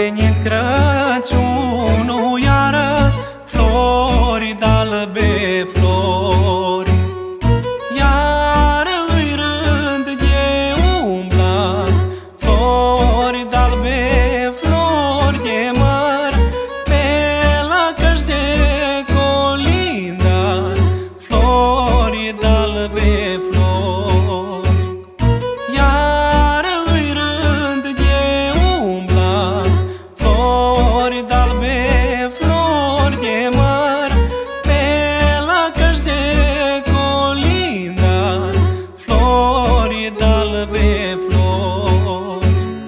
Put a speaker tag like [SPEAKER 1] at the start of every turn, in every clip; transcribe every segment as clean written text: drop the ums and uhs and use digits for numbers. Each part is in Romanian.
[SPEAKER 1] venit Crăciunul iară, flori d'albe flori. Iară îi rând de umblat, flori d'albe flori de măr, pe la căști de colindat, flori d'albe flori. Iară îi rând de umblat, flori d'albe flori de măr, pe la căști de colindat, flori d'albe flori.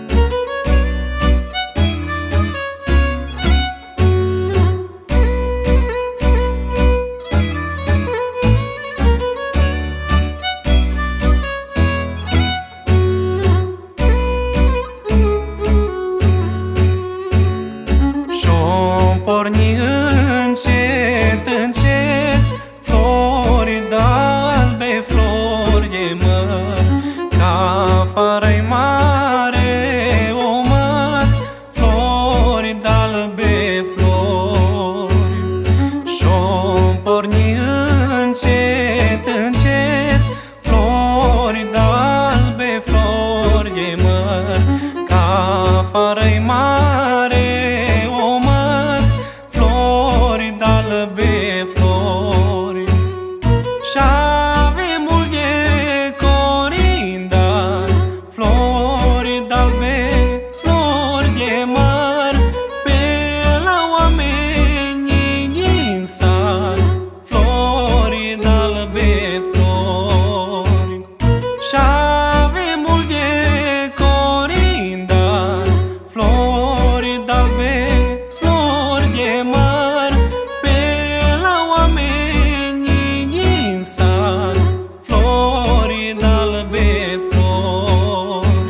[SPEAKER 1] Și-o porni încet, încet, flori d'albe flori de măr, ca afară-i mare o măt, flori d'albe flori. Și-o porni încet, încet, flori d'albe flori de măr, ca afară-i mare o măt, flori d'albe flori. Și-ave mult de corindat, flori d'albe flori de măr, pe la oamenii din sat, flori d'albe flori. Și-ave mult de corindat, flori d'albe flori de măr, pe la oamenii din sat, flori d'albe flori.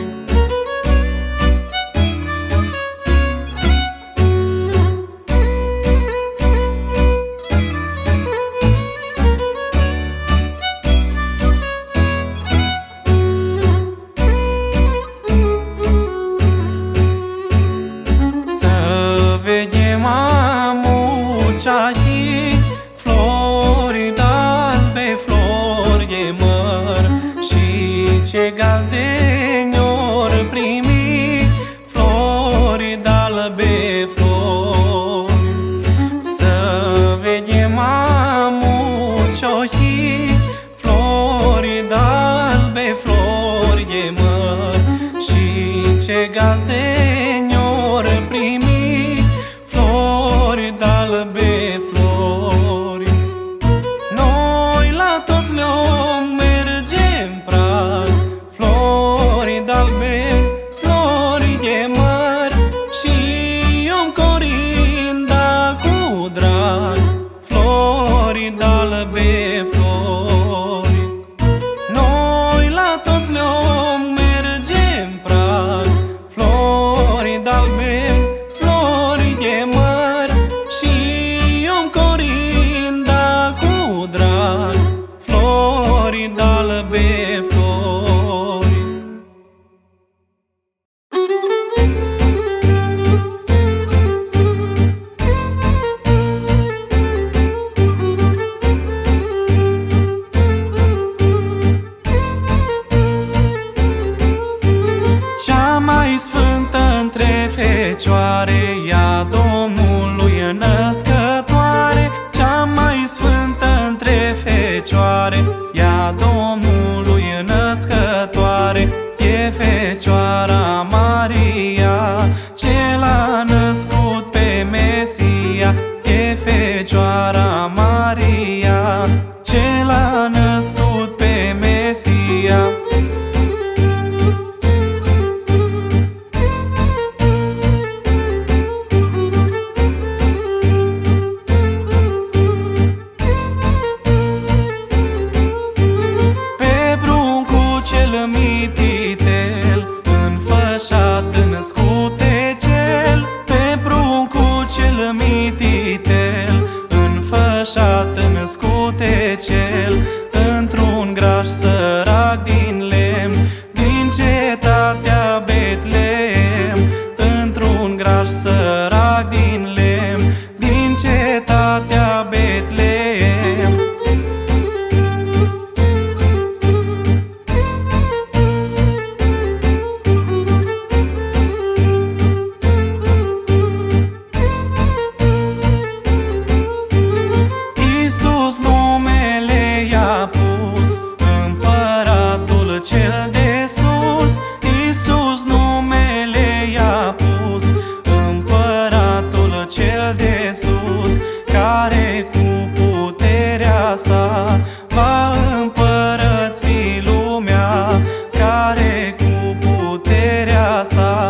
[SPEAKER 1] Să vedem amucea și flori d'albe flori de măr, și ce gazdeni ori primi, flori d'albe flori. Să vedem amucea și flori d'albe flori de măr, și ce gazdeni ori primi, flori d'albe flori. Noi la toți le-om mergem prag, flori d'albe flori de măr, și om corinda cu drag, flori d'albe flori. Noi la toți le-om mergem prag, flori d'albe flori de măr, și om corinda cu drag, flori d'albe flori. Cea mai sfântă între fecioare, ea Domnului născătoare. Cea mai sfântă între fecioare, ea Domnului născătoare, e Fecioara Maria, ce l-a născut pe Mesia. E Fecioara Maria, ce l-a născut pe Mesia.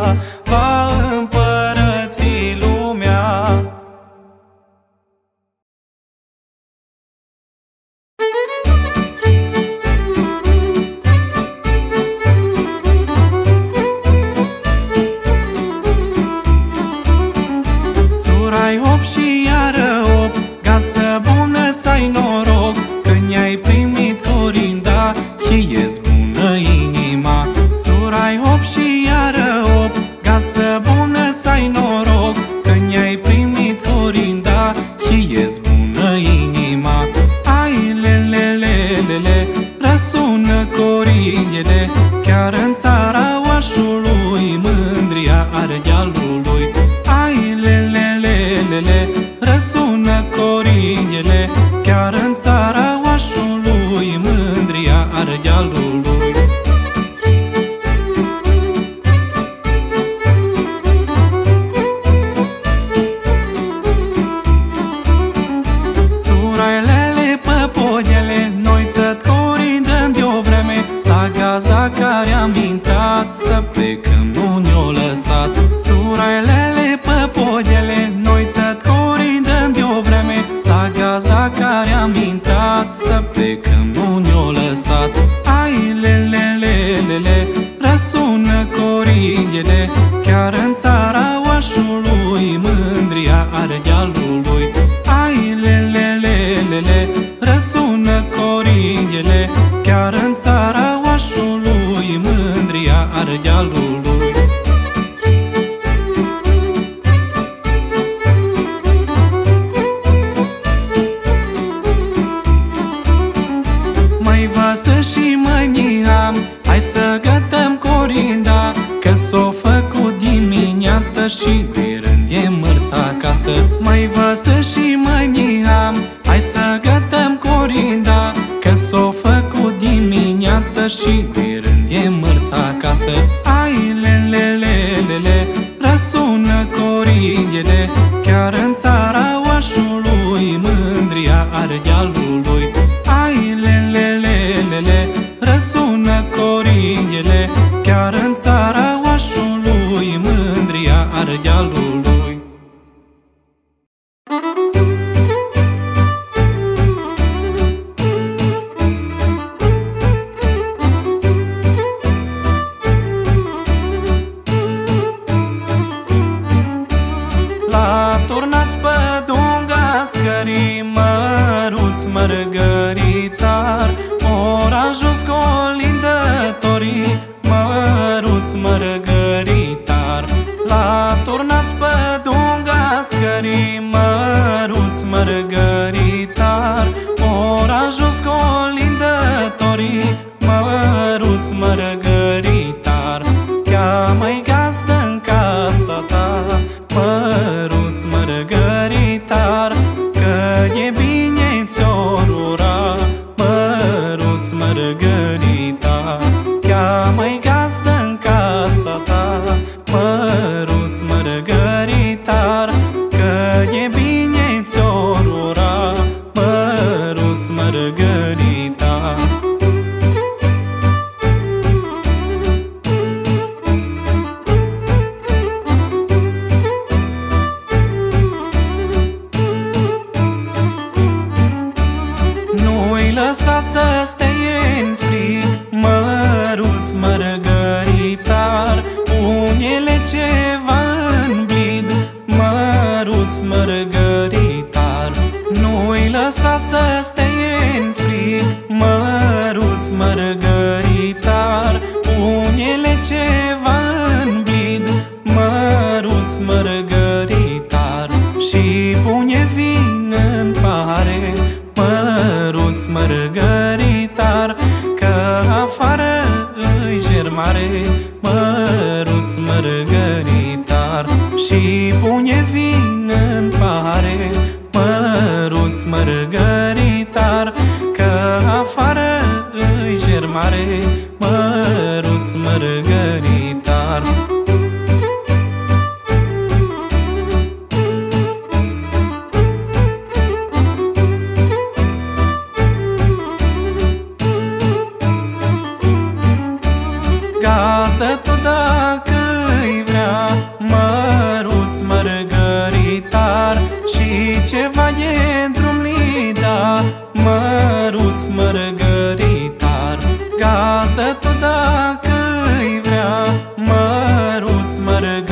[SPEAKER 1] va împărăți lumea. Țurai op și iară op, gazdă bună să ai noroc, când i-ai primit corinda și e-ți bună inima. Țurai op și iară op, gazdă bună să ai noroc, când i-ai primit corinda și e-ți bună inima. Ai lelelelele, răsună corindele, chiar în țara oașului, mândria Ardealului. Ai lelelelele, răsună corindele, chiar în țara oașului, mândria Ardealului. Țurailele, păpodele, noi tot corindăm de-o vreme, la gazda care am intrat să plecăm nu ne-o lăsat. Țurailele, păpodele, noi tot corindăm de-o vreme, la gazda care am intrat să plecăm nu ne-o lăsat. Ai lelelelele, răsună corindele, chiar în țara oașului, mândria Ardealului. Ai lelelelele, răsună corindele, chiar în țara oașului, mândria Ardealului. Mai vasă și mânia, hai să gătăm corinda, că s-o făcut dimineață și de rând e mărs acasă. Mai vasă și mânia, hai să gătăm corinda, că s-o făcut dimineață și de rând e mărs acasă. Ai lelelelele, răsună corindele, chiar în țara oașului, mândria Ardealului. Ai lelelelele, răsună corindele, chiar în țara oașului, mândria Ardealului. La turnați pădunga scării, măruți mărgăritar, ori ajuns colindătorii, măruți mărgăritar. La turnați pădunga scării, măruți mărgăritar, ori ajuns colindătorii, măruți mărgăritar. Cheamă-i gazdă în casa ta, măruț mărgăritar, că e bine ți-or ura, măruț mărgăritar. Cheamă-i gazdă în casa ta, măruț mărgăritar, că e bine ți-or ura, măruț mărgăritar. Lăsa să stea în frig, măruț mărgăritar, pune-le ceva în blid, măruț mărgăritar. Nu-i lăsa să stea în frig, măruț mărgăritar, pune-le ceva în blid, măruț mărgăritar. Și pune vin în pahare, măruț mărgăritar, că afară îi germare, măruț mărgăritar. Și pune vin în pahare, măruț mărgăritar, că afară îi germare, măruț mărgăritar. Gazdă tu dacă-i vrea,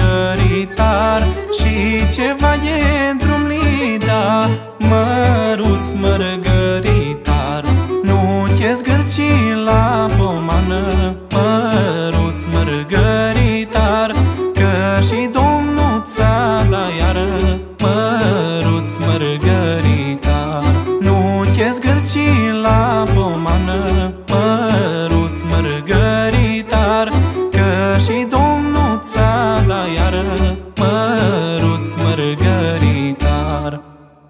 [SPEAKER 1] mărgăritar și ceva e drum lida, măruț mărgăritar. Nu te zgârci la pomană, măruț mărgăritar, că și Domnul ți-a dat iară, măruț mărgăritar. Nu te zgârci la pomană, măruț mărgăritar, că și Domnul ți-a dat iară, măruț mărgăritar.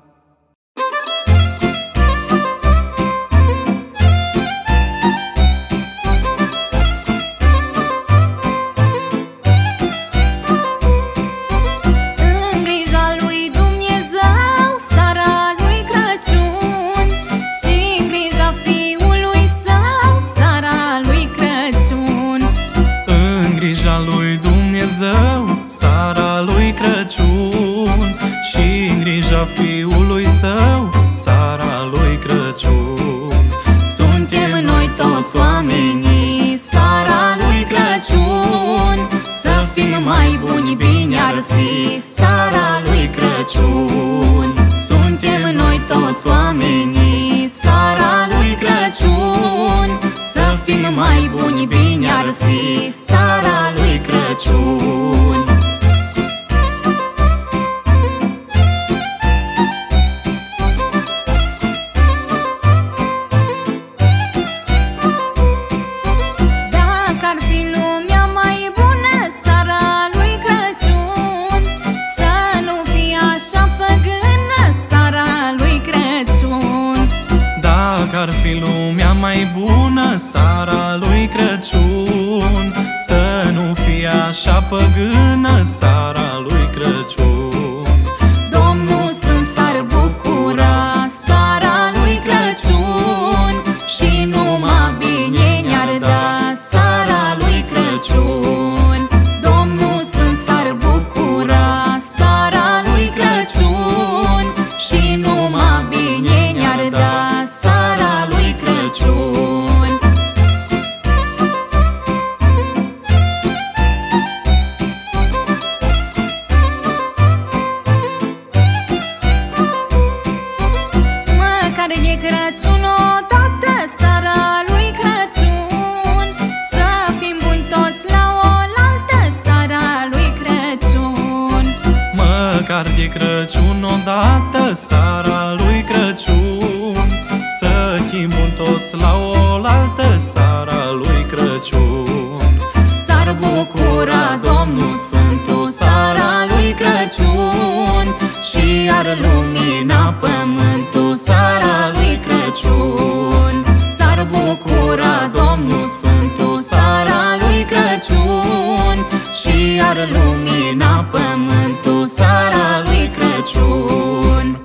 [SPEAKER 2] Seara lui Crăciun și în grija Fiului Său, seara lui Crăciun.
[SPEAKER 3] Suntem noi toți oamenii, seara lui Crăciun, să fim mai buni, bine ar fi seara lui Crăciun. Suntem noi toți oamenii, seara lui Crăciun, să fim mai buni, bine ar fi seara lui Crăciun.
[SPEAKER 2] Ar fi lumea mai bună seara lui Crăciun, să nu fie așa păgână seara lui Crăciun.
[SPEAKER 3] Domnul Sfânt s-ar bucura seara lui Crăciun și numai bine ne-ar da seara lui Crăciun. Domnul Sfânt s-ar bucura seara lui Crăciun și numai bine ne-ar da seara lui Crăciun. Măcar de Crăciun odată seara lui Crăciun, să fim buni toți la oaltă seara lui Crăciun.
[SPEAKER 2] Măcar de Crăciun odată seara lui Crăciun, să fim buni toți la oaltă seara lui Crăciun.
[SPEAKER 3] S-ar bucura Domnul Sfântul seara lui Crăciun și ar lumina pământul seara lui Crăciun. S-ar bucura Domnul Sfântul seara lui Crăciun și ar lumina pământul seara lui Crăciun.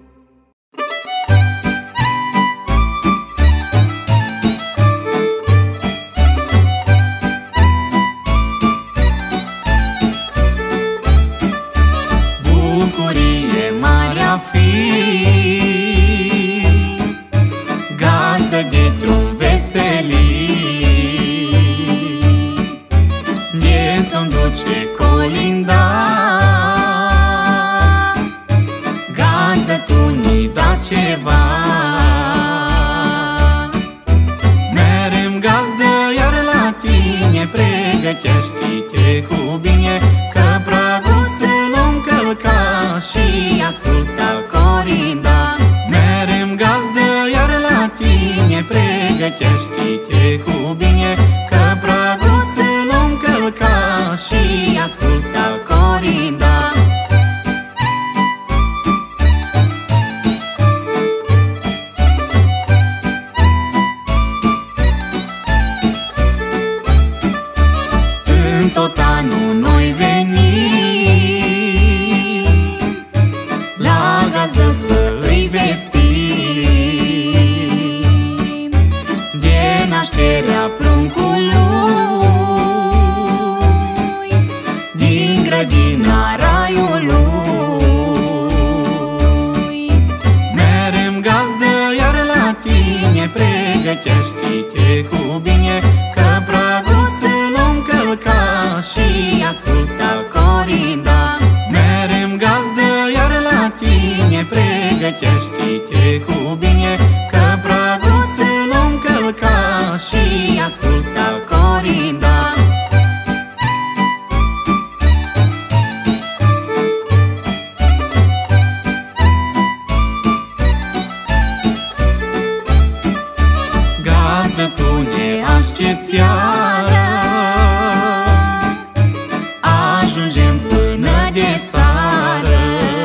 [SPEAKER 3] Bucurie mare a fi gazdă de drum veselii, de-ți-o-mi duce colinda, gazdă tu ni da ceva. Merem gazdă iar la tine, pregătește-te cu bine, că praguțul om călca și asculta corinda. Merem gazdă iar la tine, pregătește-te cu bine, că praguțul om călca și asculta corinda. În tot anul noi venim la gazdă să îi vestim de nașterea pruncului din grădina raiului. Merem gazdă iar la tine, pregătește-te cu bine, că praguțul om călca și asculta cori. de sară.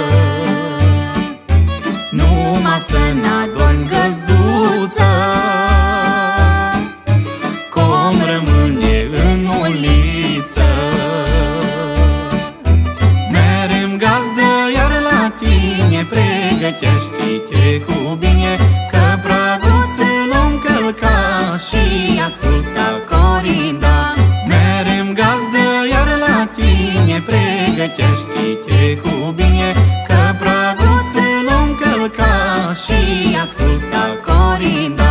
[SPEAKER 3] Numai să n-adormi găzduță, cum rămâne în uliță.
[SPEAKER 1] Merem gazdă, iar la tine pregătește-te cu bine, că praguțul om călca
[SPEAKER 3] și asculta corinda.
[SPEAKER 1] Merem gazdă, iar la tine pregătește-te cu bine, că praguțul om călca
[SPEAKER 3] și asculta corinda.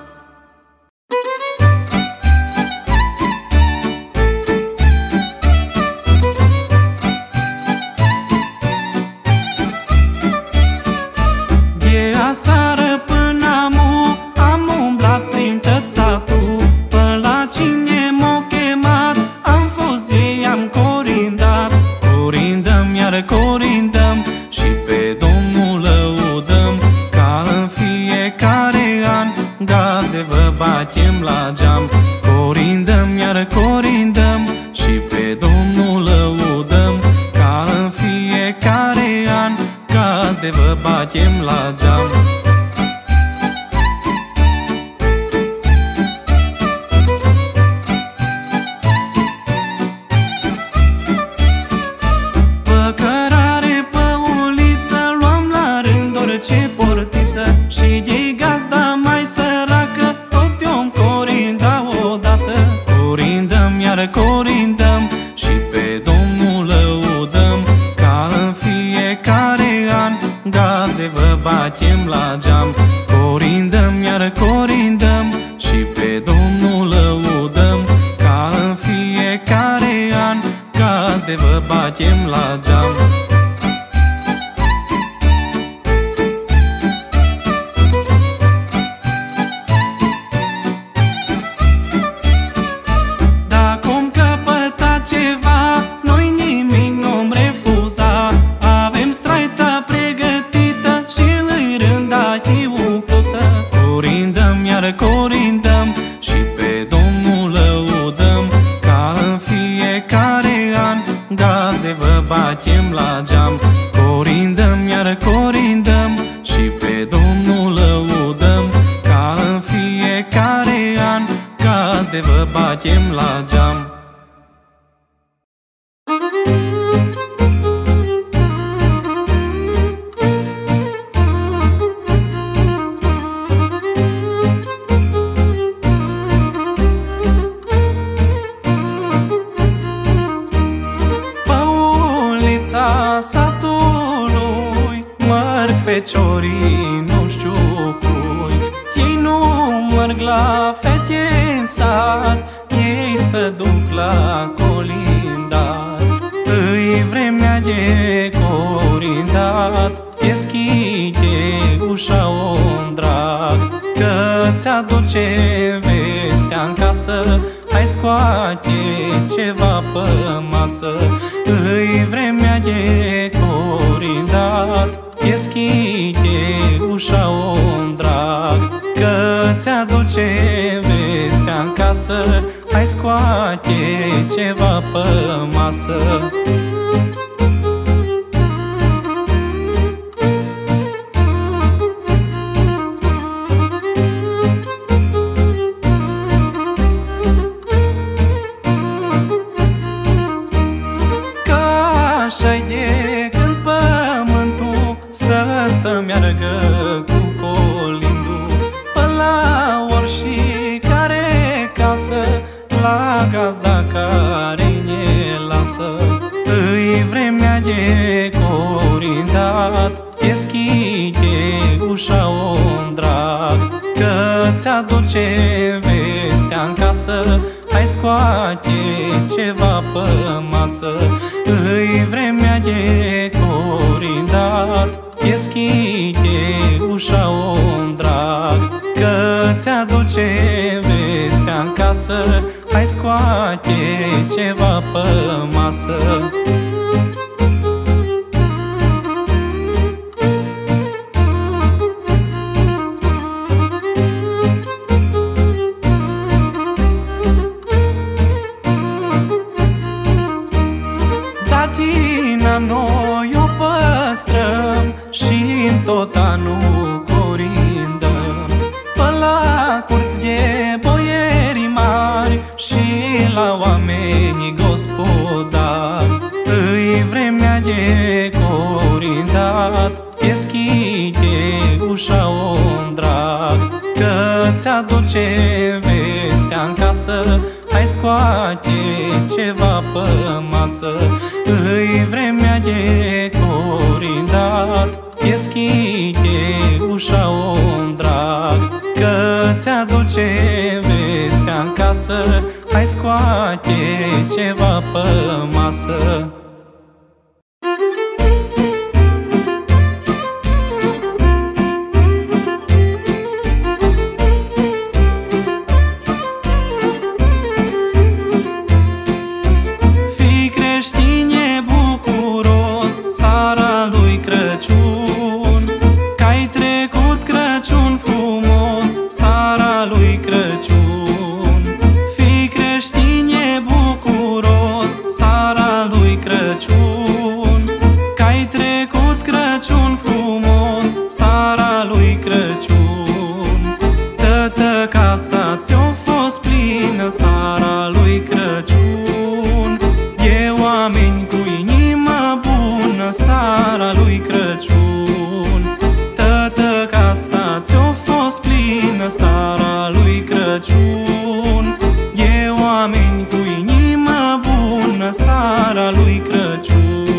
[SPEAKER 1] De aseară până am umblat prin tot satul, până la cine m-o chemat, am fost ei, am corindat. Corindăm, iar corindăm și pe Domnul lăudăm, ca în fiecare an gazde vă batem la geam. Corindăm, iar corindăm și pe Domnul lăudăm, ca în fiecare an gazde vă batem la geam. Păcărare pe uliță, luăm la rând orice portiță, și de gazda mai săracă tot i-om corinda odată. Corindăm, iar corindăm și pe Domnul lăudăm, ca în fiecare an gazde vă batem la geam. Corindăm, iar corindăm și pe Domnul lăudăm, ca în fiecare an gazde vă batem la geam. Dacă om căpăta ceva, noi nimic nu-m refuza. Avem straița pregătită și îi rânda și umplută. Corindăm, iar corindăm și pe Domnul lăudăm, ca în fiecare an gazde vă batem la geam. Corindăm, iar corindăm și pe Domnul lăudăm, ca în fiecare an gazde vă batem la geam. Satului mărg feciorii nu știu cui, ei nu mărg la fete în sat, ei se duc la colindat. Îi vremea de corindat, deschide ușa om drag, că ți-aduce vestea în casă, hai scoate ceva pe masă. Îi vremea de corindat, deschide ușa om drag, că ți-aduce vestea în casă, hai scoate ceva pe masă. Să meargă cu colindul până la oricare casă, la gazda care ne lasă. Îi vremea de corindat, deschide ușa om drag, că ți-aduce vestea în casă, hai scoate ceva pe masă. Îi vremea de corindat, deschide ușa om drag, că ți-aduce vestea în casă, hai scoate ceva pe masă. tradiția noi o păstrăm și în tot anul corindăm. Pe la curți de boieri mari și la oamenii gospodari, îi vremea de corindat, deschide ușa om drag, că ți-aduce vestea în casă, hai scoate ceva pe masă. Îi vremea de corindat, deschide ușa om drag, că ți-aduce vestea în casă, hai scoate ceva pe masă. Seara lui Crăciun, e oameni cu inimă bună. Seara lui Crăciun, toată casa ți-o fost plină. Seara lui Crăciun, e oameni cu inimă bună. Seara lui Crăciun.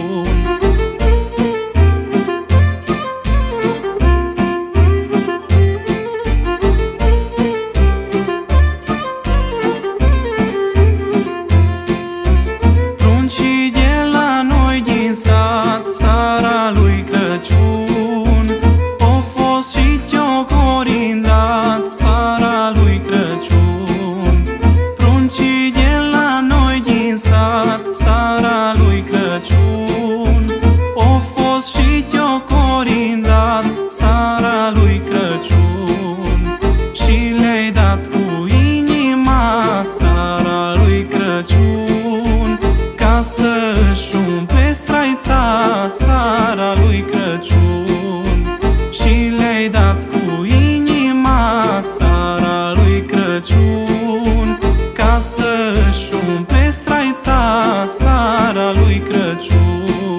[SPEAKER 1] Seara lui Crăciun și le-ai dat cu inima. Seara lui Crăciun, ca să-și umple straița. Seara lui Crăciun.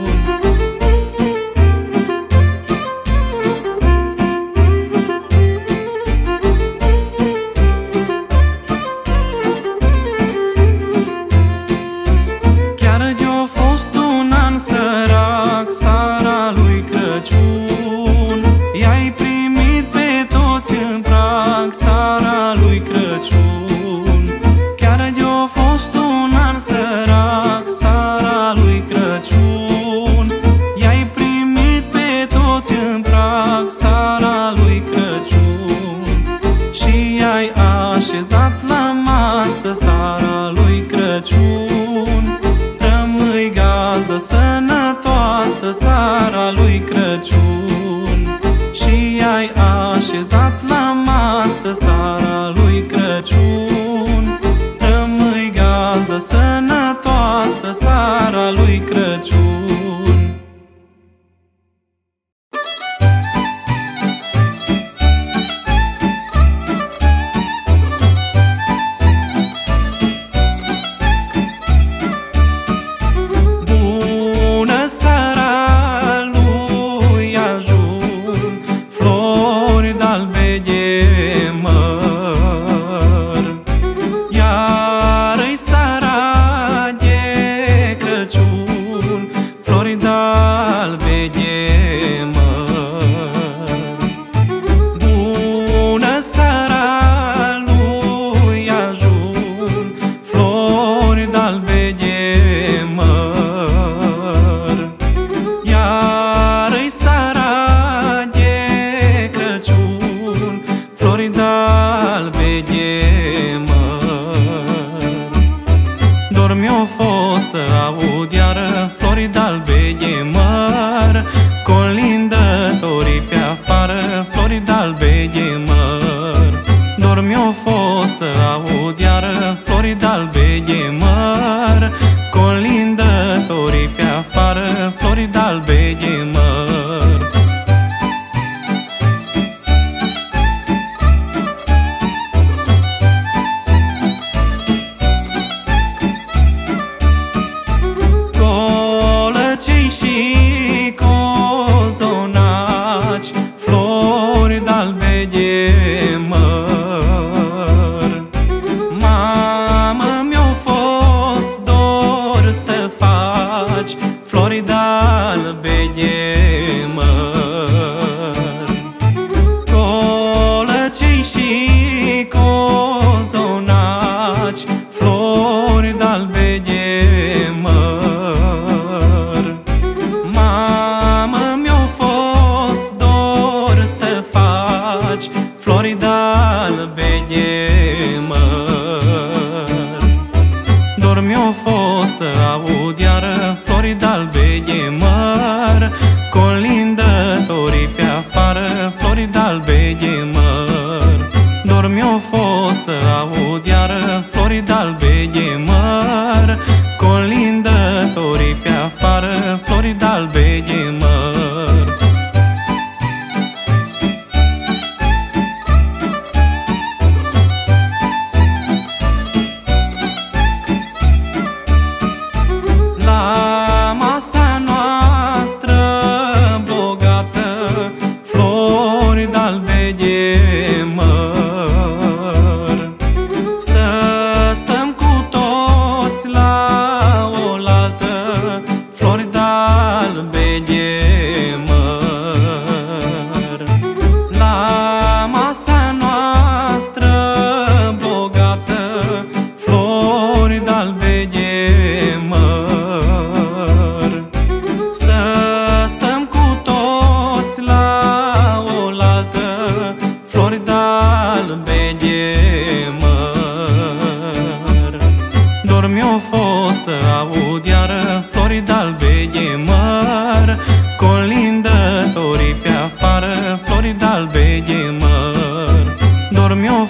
[SPEAKER 1] Chiar de-o fost un an sărac, seara lui Crăciun, i-ai primit pe toți în prag. Seara lui Crăciun, chiar de-o fost un an sărac, seara lui Crăciun, i-ai primit pe toți în prag. Seara lui Crăciun, și i-ai așezat la masă. Seara lui Crăciun, rămâi gazdă sănătoasă. Seara lui Crăciun, și i-ai așezat la masă. Seara lui Crăciun, rămâi gazdă sănătoasă. Seara lui Crăciun. Flori d'albe de măr, colindătorii pe
[SPEAKER 2] afară, flori d'albe de măr. Colăcei și cozonaci, flori d'albe de măr. Mamă, mi-a fost dor să faci flori d'albe de măr. Colăcei și cozonaci, flori d'albe de măr. Mamă, mi-a fost dor să faci flori d'albe de măr. Dor mi-a fost să aud iară flori d'albe de măr, colindătorii pe afară, flori d'albe de măr. Dor mi-a fost să aud iară flori d'albe de măr, colindătorii pe afară, flori d'albe de măr. La masa noastră bogată, flori d'albe de măr. Să stăm cu toți la oaltă, flori d'albe de măr. La masa noastră bogată, flori d'albe de măr. Să stăm cu toți la oaltă, flori d'albe de măr. Dor mi-a fost să aud iară flori d'albe de măr, colindătorii pe afară, flori d'albe de măr. Dor mi-a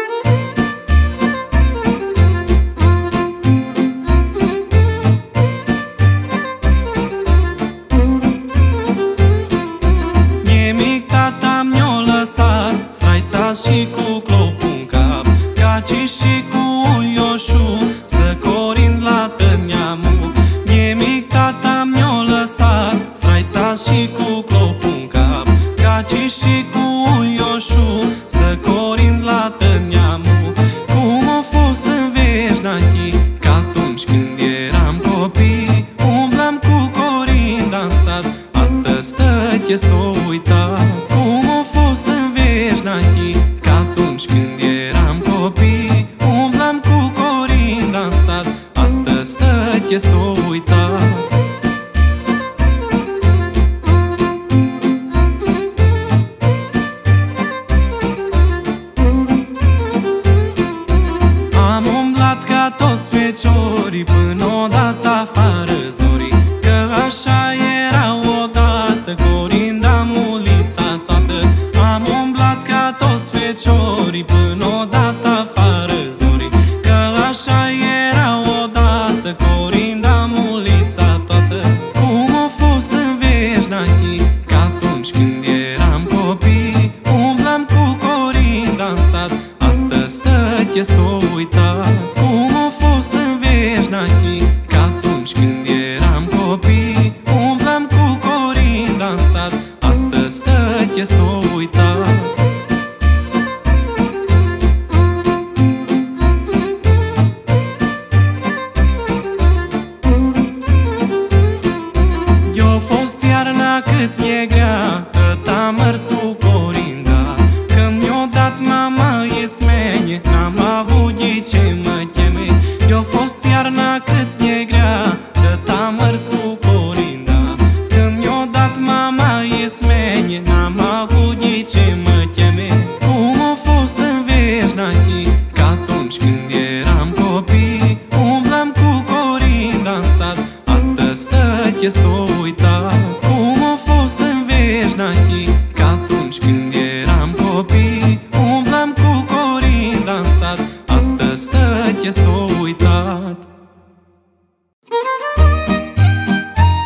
[SPEAKER 2] și cu clopul în cap, Caci și cu uioșul să corind la tăneamul. De mic tata mi-o lăsat straița și cu clopul în cap, Caci și cu uioșul să corind la tăneamul. Cum a fost în veșnachii, că atunci când eram copii umblam cu corin dansat, astăzi stăche s-o uita. Cum a fost în veșnachii, că atunci când eram copii umblam cu corin dansat, astăzi stăche s-o uita. Am umblat ca toți feciorii până odată afară zorii, că așa era odată, corinda mulița toată. Am umblat ca toți feciorii până odată afară zorii, că așa era odată, corinda mulița toată. Cum a fost în veșnachii, că atunci când eram copii umblam cu corin dansat, astăzi stăche s-o uita. Cum a fost în veșnachii, că atunci când eram copii umblam cu corin dansat, astăzi stăche s-o uita. Eu fost iarna cât e grea, cât am mers cu corinda. Când mi-o dat mama ismenie, n-am avut de ce mă cheme. Eu fost iarna cât e grea, cât am mers cu corinda. Când mi-o dat mama ismenie, n-am avut de ce mă cheme. Cum a fost în veșnachii, că atunci când eram copii umblam cu corin dansat, astăzi stăche s-o uita. Cum a fost în veșnachii, că atunci când eram copii umblam cu corin dansat, astăzi stăche s-o uitat.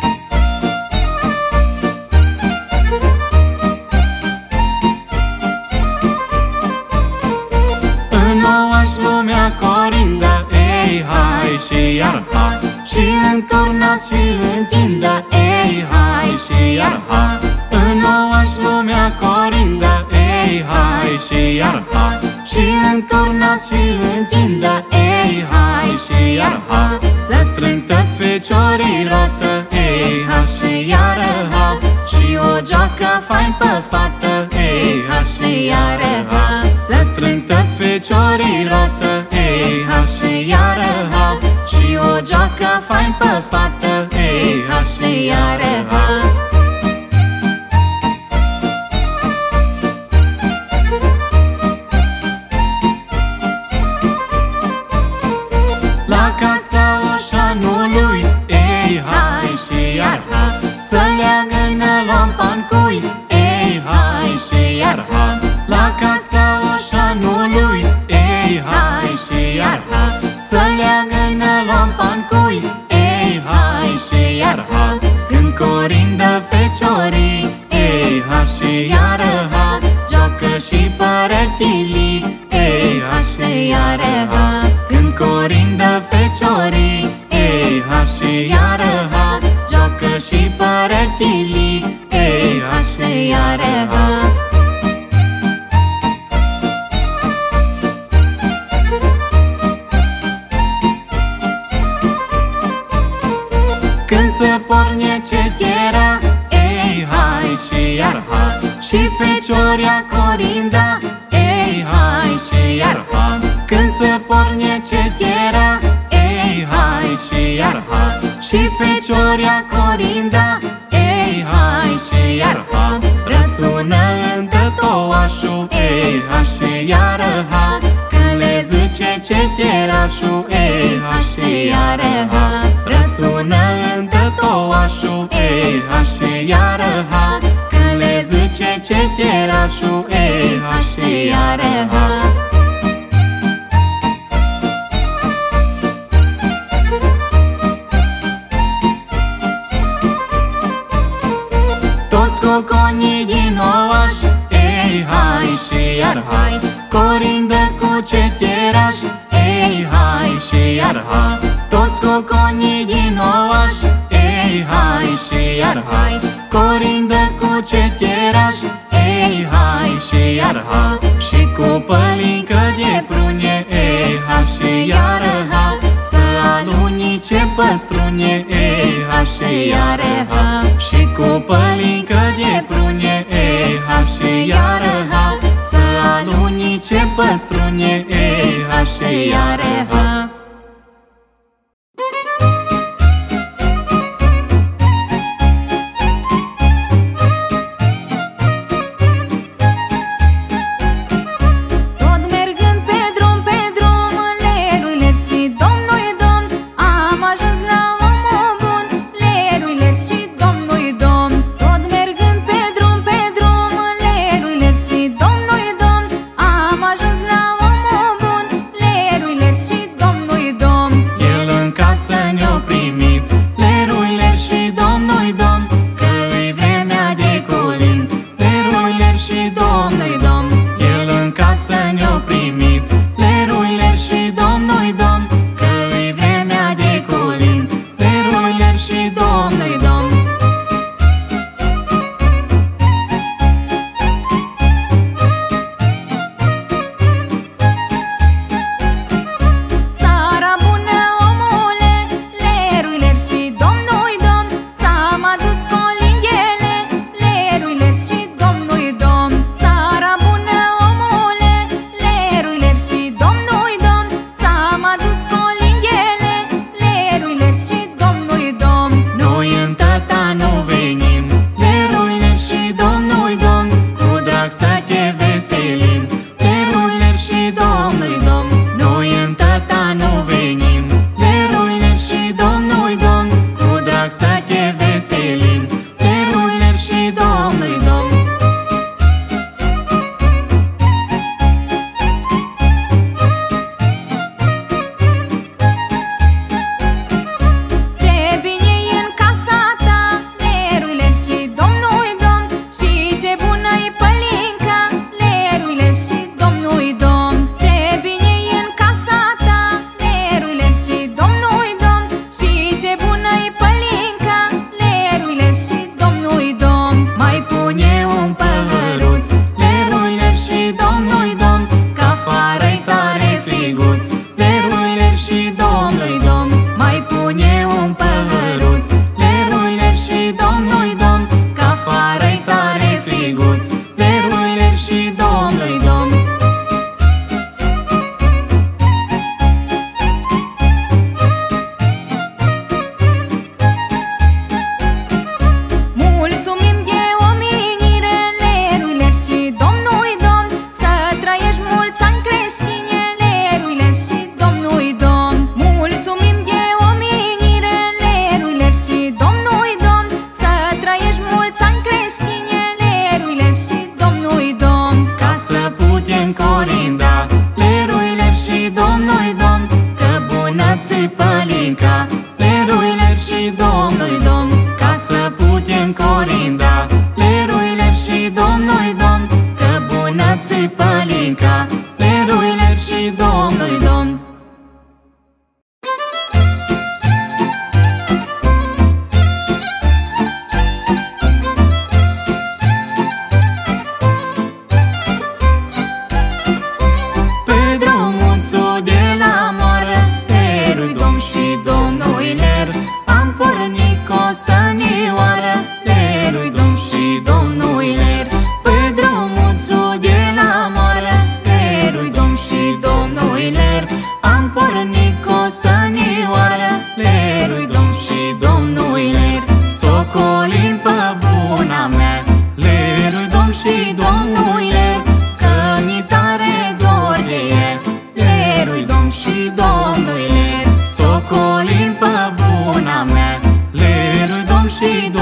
[SPEAKER 3] și iară ha, și o joacă fain pe fată, ei ha și iară ha. Să strâng toți feciorii roată, ei ha și iară ha, și o joacă fain pe fată, ei ha și iară ha. La casa oșanului, ei hai și iar ha, să leagă în lompan cui, ei hai și iar ha. La casa oșanului, ei hai și iar ha, să leagă în lompan cui, ei hai și iar ha. Când corindă feciorii, ei ha și iar ha, joacă și părătilii, ei ha și iar ha. Când corindă feciorii, ei ha și iar ha, joacă și părătilii, ei ha și iar ha. Când se porne cetiera, ei hai și iar ha, și fecioria corinda, ei hai și iar ha. Când se porne cetiera, ei hai și iar ha, și fecioria corinda, ei hai și iar ha. Răsună îndătoașul, ei ha și iar ha, când le zice cetierașul, ei ha și iar ha. Răsună îndătoașul, ei ha și iar ha, când le zice cetierașul, ei ha și iar ha. Toți coconii din Oaș, ei hai și iar hai, corindă cu cetieraș, ei hai și iar ha. Toți coconii din Oaș, ei hai și iar hai, corindă cu cetieraș, ei hai și iar ha. Și cu pălincă de prune, ei ha și iar ha, să alunice păstrune, ei ha și iar ha. Și cu pălincă de prune, ei ha și iar ha, să alunice păstrune, ei ha și iar ha. Domnul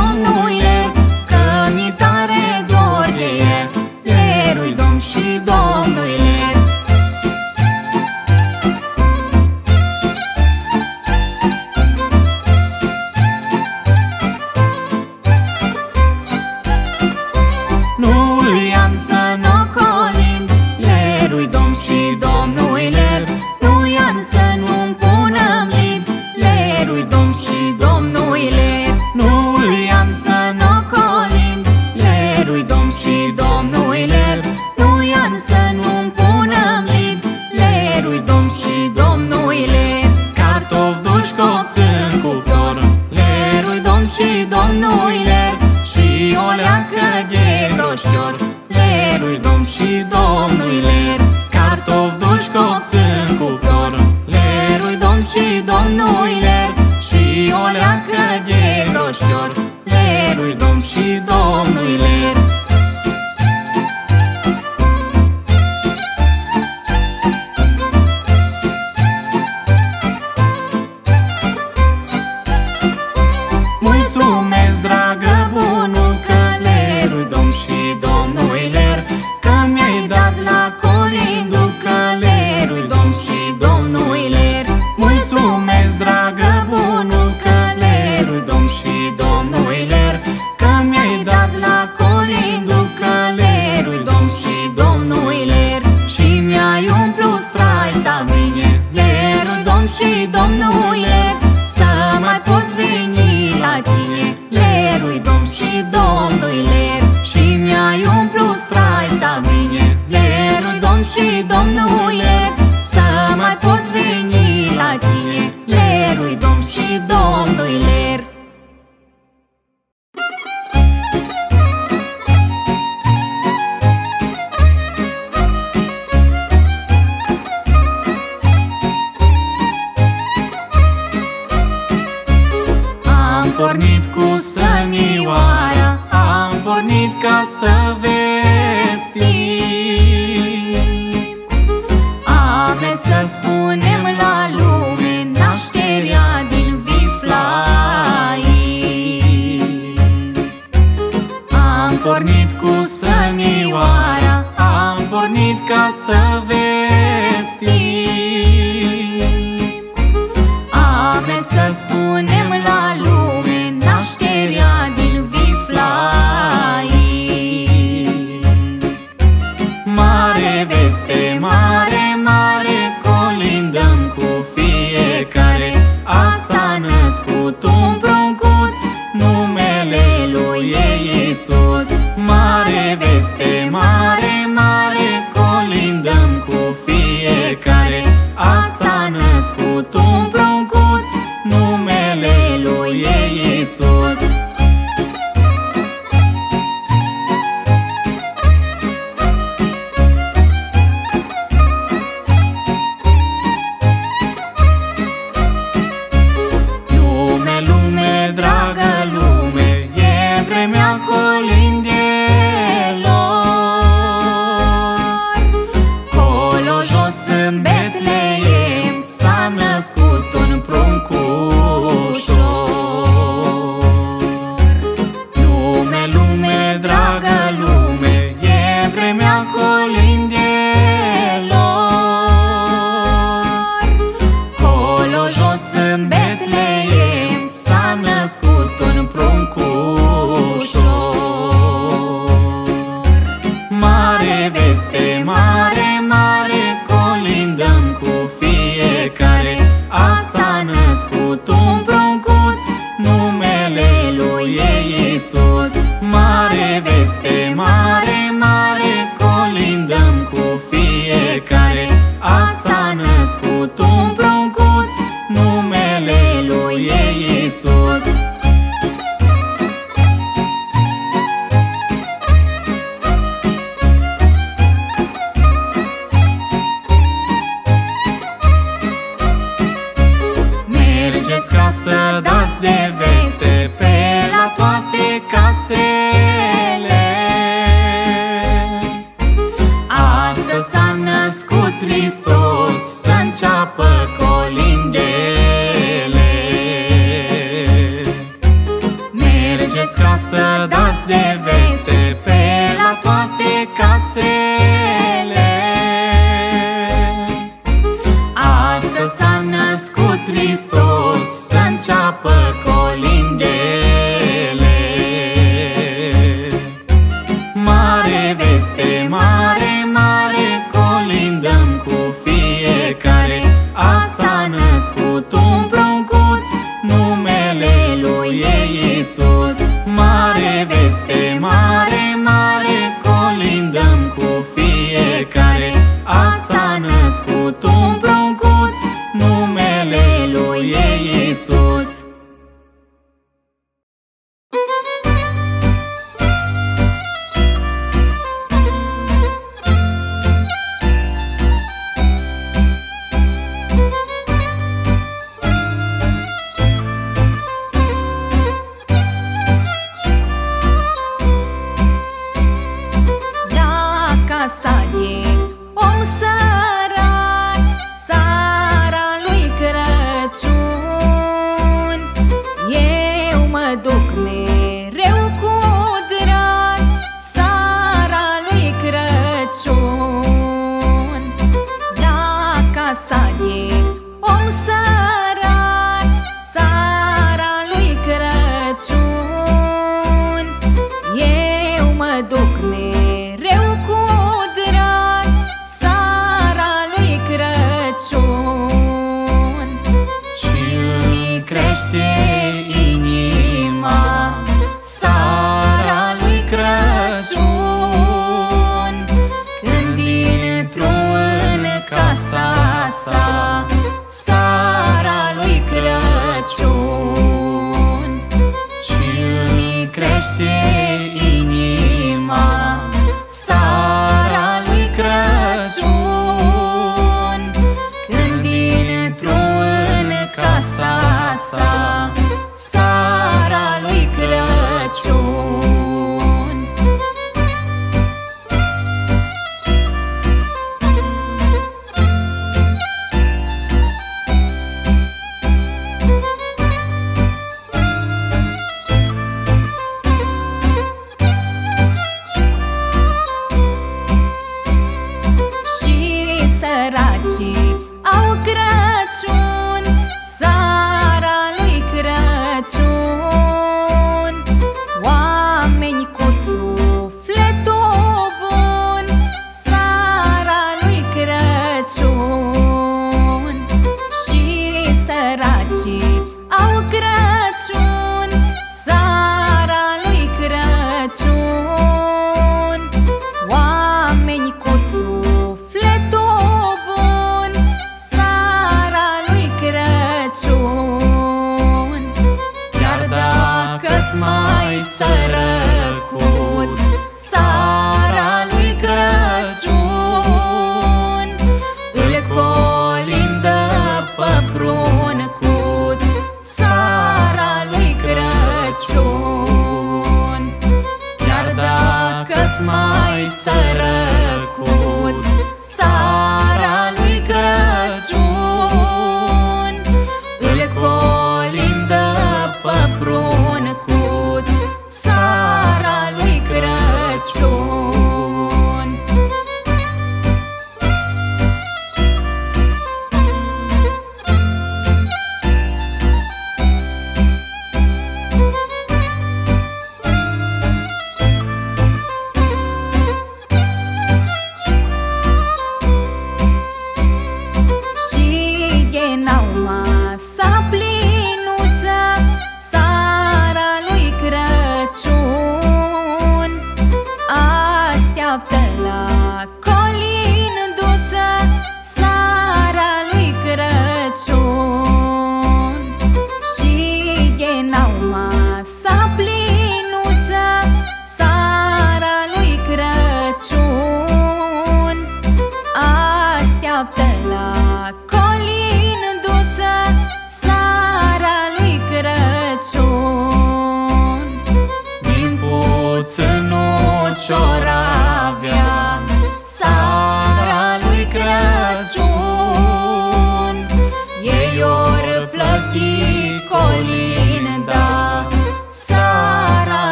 [SPEAKER 3] domnuile, că mi tare dor de el, lerui domn și domnuile.
[SPEAKER 1] Nu îi am să n-ocolim, lerui domn și domnuile.
[SPEAKER 3] Nu i-am să nu-mi punem lid, lerui domn și domnuile.
[SPEAKER 1] Nu îi am să
[SPEAKER 3] N-ocolim, lerui domn și domnuile. Nu i-am să nu-mi punem lid, lerui domn și domnuile.
[SPEAKER 1] cartof dulci copți în cuptor,
[SPEAKER 3] Lerui domn și domnuile, și o leacă de croșchior, lerui domn și domnuile.
[SPEAKER 1] cartof dulci copți în cuptor,
[SPEAKER 3] Lerui domn și domnuile, și o leacă de croșchior, lerui domn și domnuile.
[SPEAKER 1] mulțumesc, dragă bunucă, lerui domn și domnuile, că mi-ai dat la colinducă, lerui domn și domnuile. Mulțumesc, dragă bunucă, lerui domn și domnuile, că mi-ai dat la colinducă, lerui domn și domnuile.
[SPEAKER 3] Și mi-ai umplut straița bine, lerui domn și domnuile, să mai pot veni la tine, lerui domn și domnuile. Și mi-ai umplut straița bine, lerui domn și domnuile, să mai pot veni la tine, lerui domn și domnuile.
[SPEAKER 1] Am pornit cu sănioara, am pornit ca să vestim.
[SPEAKER 3] Ame să spunem la lume nașterea din Viflai.
[SPEAKER 1] Am pornit cu sănioara, am pornit ca să vestim.
[SPEAKER 3] Ame să spunem la lume nașterea din Viflai.
[SPEAKER 1] Mare veste, mare, mare, colindăm cu fiecare. Asta a născut un pruncuț, numele lui e Iisus. Mare veste, mare, mare, colindăm cu fiecare. Asta a născut un pruncuț, numele lui e Iisus. Lume, lume, dragă lume, e vremea colindelor. ca să dați de veste pe la toate casele. Astăzi s-a născut Hristos, să înceapă colindele. Mare veste, mare, mare, colindăm cu fiecare. S-a născut un pruncuț, numele lui e Iisus. Mare veste, mare, mare, colindăm cu fiecare. S-a născut un pruncuț, numele lui e Iisus.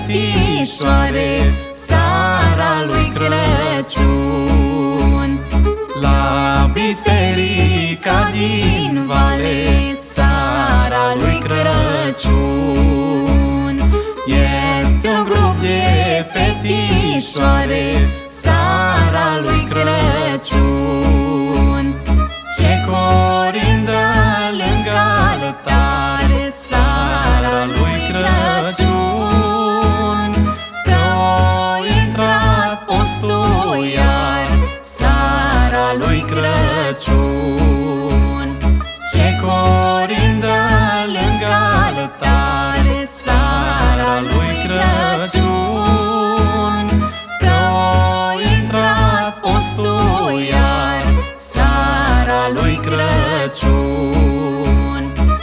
[SPEAKER 3] fetișoare, seara lui Crăciun.
[SPEAKER 2] La biserica din vale,
[SPEAKER 3] seara lui Crăciun.
[SPEAKER 2] este un grup de fetișoare,
[SPEAKER 3] seara lui Crăciun.
[SPEAKER 2] ce corindă lângă altar,
[SPEAKER 3] seara lui Crăciun.
[SPEAKER 2] că o intrat postul iar,
[SPEAKER 3] Seara lui Crăciun.
[SPEAKER 2] ce corindă lângă altar,
[SPEAKER 3] Seara lui Crăciun.
[SPEAKER 2] că o intrat postul iar,
[SPEAKER 3] Seara lui Crăciun.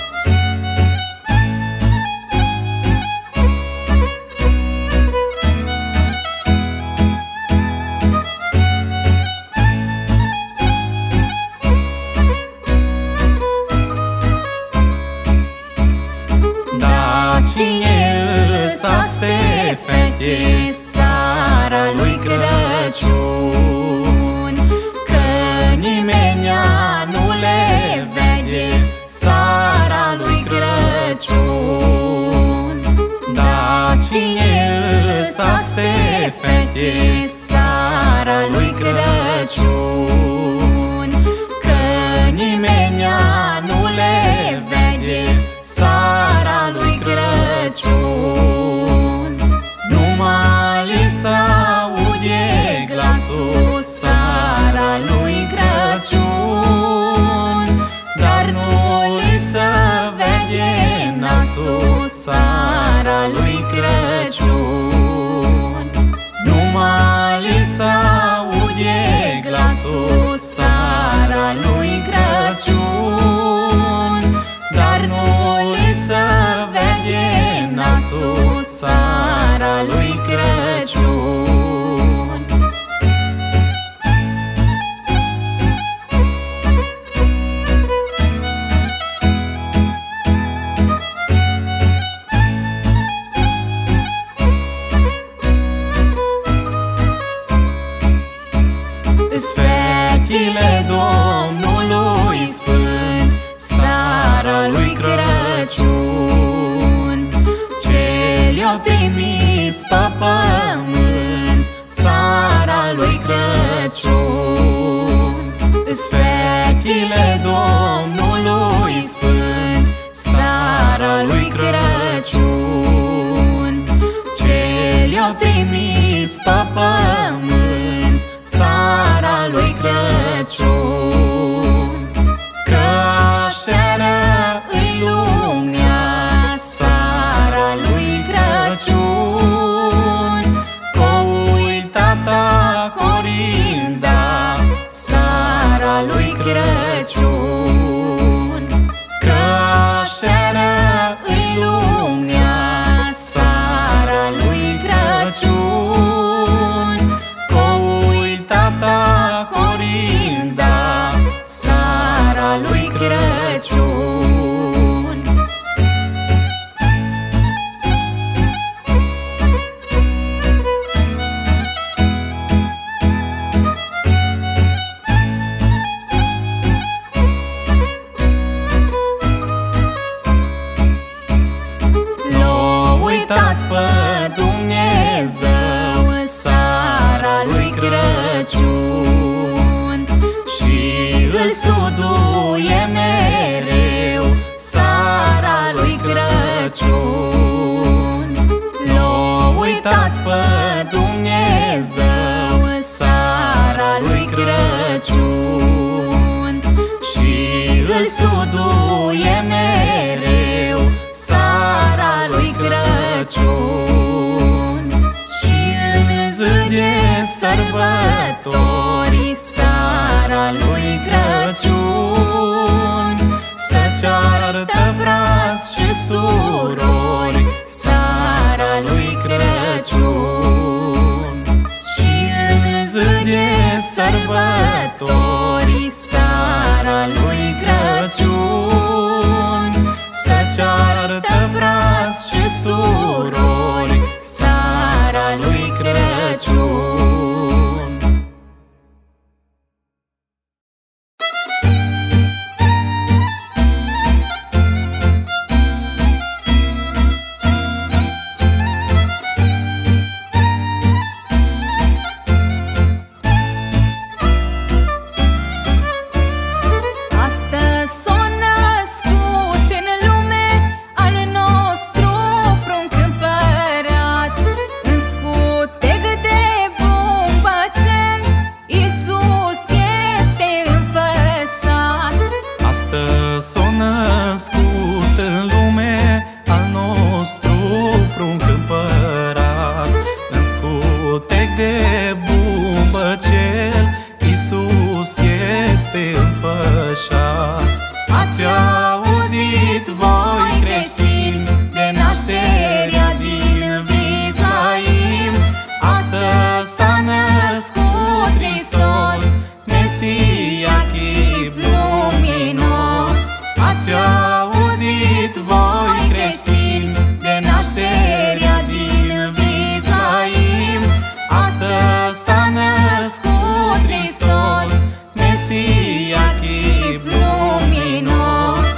[SPEAKER 2] Da, cine îsaste fete,
[SPEAKER 3] Seara lui Crăciun.
[SPEAKER 2] că nimeni nu le vede,
[SPEAKER 3] Seara lui Crăciun.
[SPEAKER 2] da, cine îsaste fete,
[SPEAKER 3] Seara lui Crăciun.
[SPEAKER 2] că nimeni nu le vede,
[SPEAKER 3] Seara lui Crăciun.
[SPEAKER 2] numai li se aude glasul,
[SPEAKER 3] Seara lui Crăciun.
[SPEAKER 2] dar nu li se vede nasul,
[SPEAKER 3] Seara lui Crăciun.
[SPEAKER 2] numai li se aude glasul,
[SPEAKER 3] Seara lui Crăciun.
[SPEAKER 2] dar nu li se vede nasul,
[SPEAKER 3] Seara lui Crăciun.
[SPEAKER 2] Sfetile Domnului Sfânt,
[SPEAKER 3] Seara lui Crăciun.
[SPEAKER 2] ce le-o trimis pe pământ,
[SPEAKER 3] Seara lui Crăciun.
[SPEAKER 2] sfetile Domnului Sfânt,
[SPEAKER 3] Seara lui Crăciun.
[SPEAKER 2] ce le-o trimis pe pământ,
[SPEAKER 3] Seara lui Crăciun.
[SPEAKER 2] că așeră
[SPEAKER 3] Îi lumea, seara lui Crăciun.
[SPEAKER 2] că uitata corinda,
[SPEAKER 3] Seara lui Crăciun.
[SPEAKER 2] că așeră
[SPEAKER 3] Îi lumea, seara lui Crăciun.
[SPEAKER 2] că uitata corinda,
[SPEAKER 3] Seara lui Crăciun.
[SPEAKER 2] l-a uitat pe Dumnezeu,
[SPEAKER 3] Seara lui Crăciun.
[SPEAKER 2] și îl suduie mereu,
[SPEAKER 3] Seara lui Crăciun.
[SPEAKER 2] l-a uitat pe Dumnezeu,
[SPEAKER 3] Seara lui Crăciun.
[SPEAKER 2] și îl suduie mereu,
[SPEAKER 3] Seara lui Crăciun.
[SPEAKER 2] și în zi de sărbători,
[SPEAKER 3] Seara lui Crăciun.
[SPEAKER 2] să ceartă frați și surori,
[SPEAKER 3] Seara lui Crăciun.
[SPEAKER 2] și în zi de sărbători,
[SPEAKER 3] Seara lui Crăciun.
[SPEAKER 2] să ceartă frați și surori,
[SPEAKER 3] Seara
[SPEAKER 2] Ați auzit voi creștini de nașterea din Viflaim? Astăzi s-a născut Hristos, Mesia, chip luminos.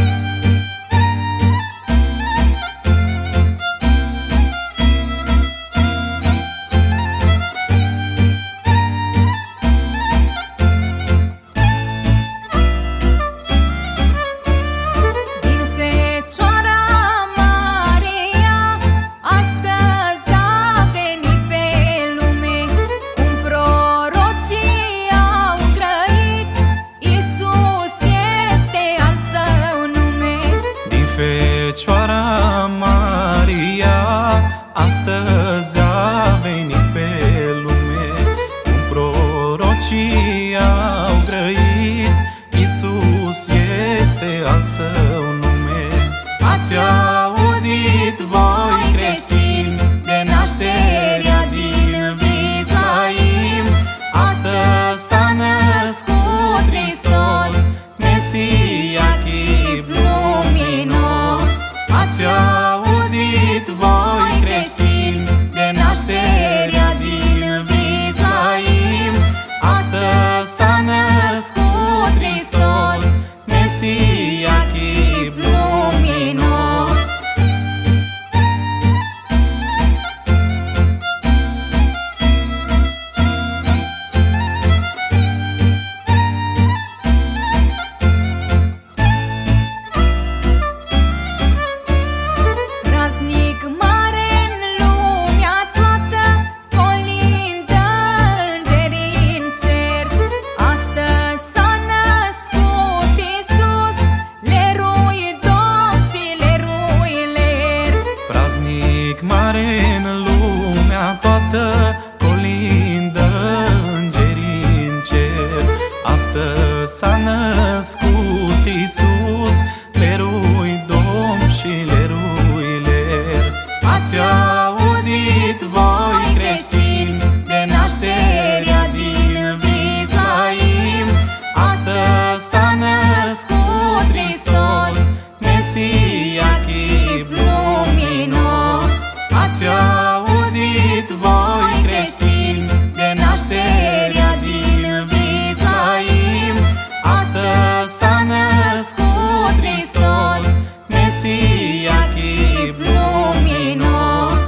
[SPEAKER 1] Fecioara Maria astăzi a venit pe lume, cum prorocii au grăit, Iisus este al său nume. Ați auzit voi creștini de nașterea din Viflaim? Astăzi s-a născut Hristos, Mesia, chip luminos. Ați auzit voi creștini de nașterea din Viflaim? Astăzi s-a născut Hristos, Mesia, chip luminos. Mare în lumea toată, colindă îngerii în cer. Astăzi s-a născut Iisus, lerui Domn și lerui ler. Ați auzit voi creștini de nașterea din Viflaim? Astăzi s-a născut Hristos, Mesia, chip luminos. Ați auzit voi creștini de nașterea din Viflaim? Astăzi s-a născut Hristos, Mesia, chip luminos.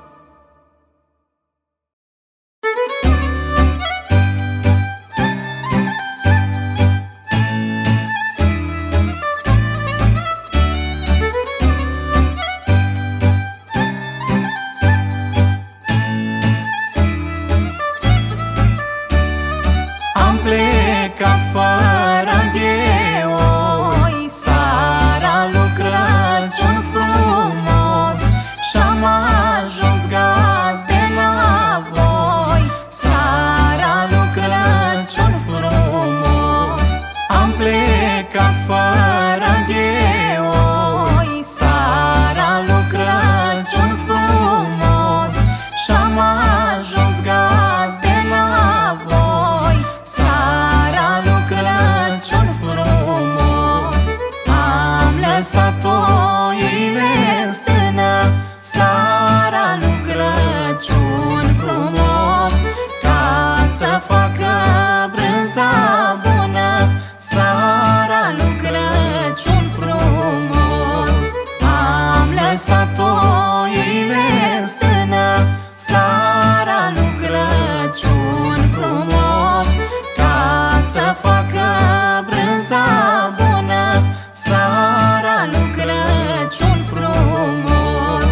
[SPEAKER 1] Am plecat fără gheoi, seara lui Crăciun frumos, și-am ajuns gazde la voi, seara lui Crăciun frumos. Am plecat fără gheoi, seara lui Crăciun frumos, și-am ajuns gazde la voi, seara lui Crăciun frumos. Am lăsat oile în stână, seara lui Crăciun frumos, ca să facă brânza bună, seara lui Crăciun frumos. Am lăsat oile în stână, seara lui Crăciun frumos, ca să facă brânza bună, seara lui Crăciun frumos.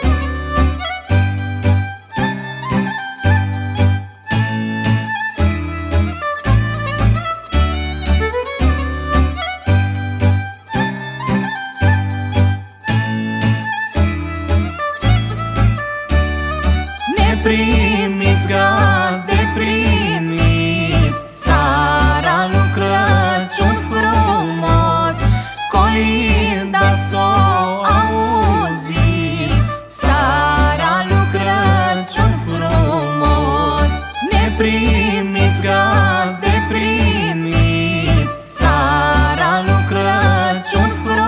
[SPEAKER 1] Ne primiți, gazde primiți, seara lui Crăciun frumos, colinda s-o auziți, seara lui Crăciun frumos. Ne primiți, gazde primiți, seara lui Crăciun frumos,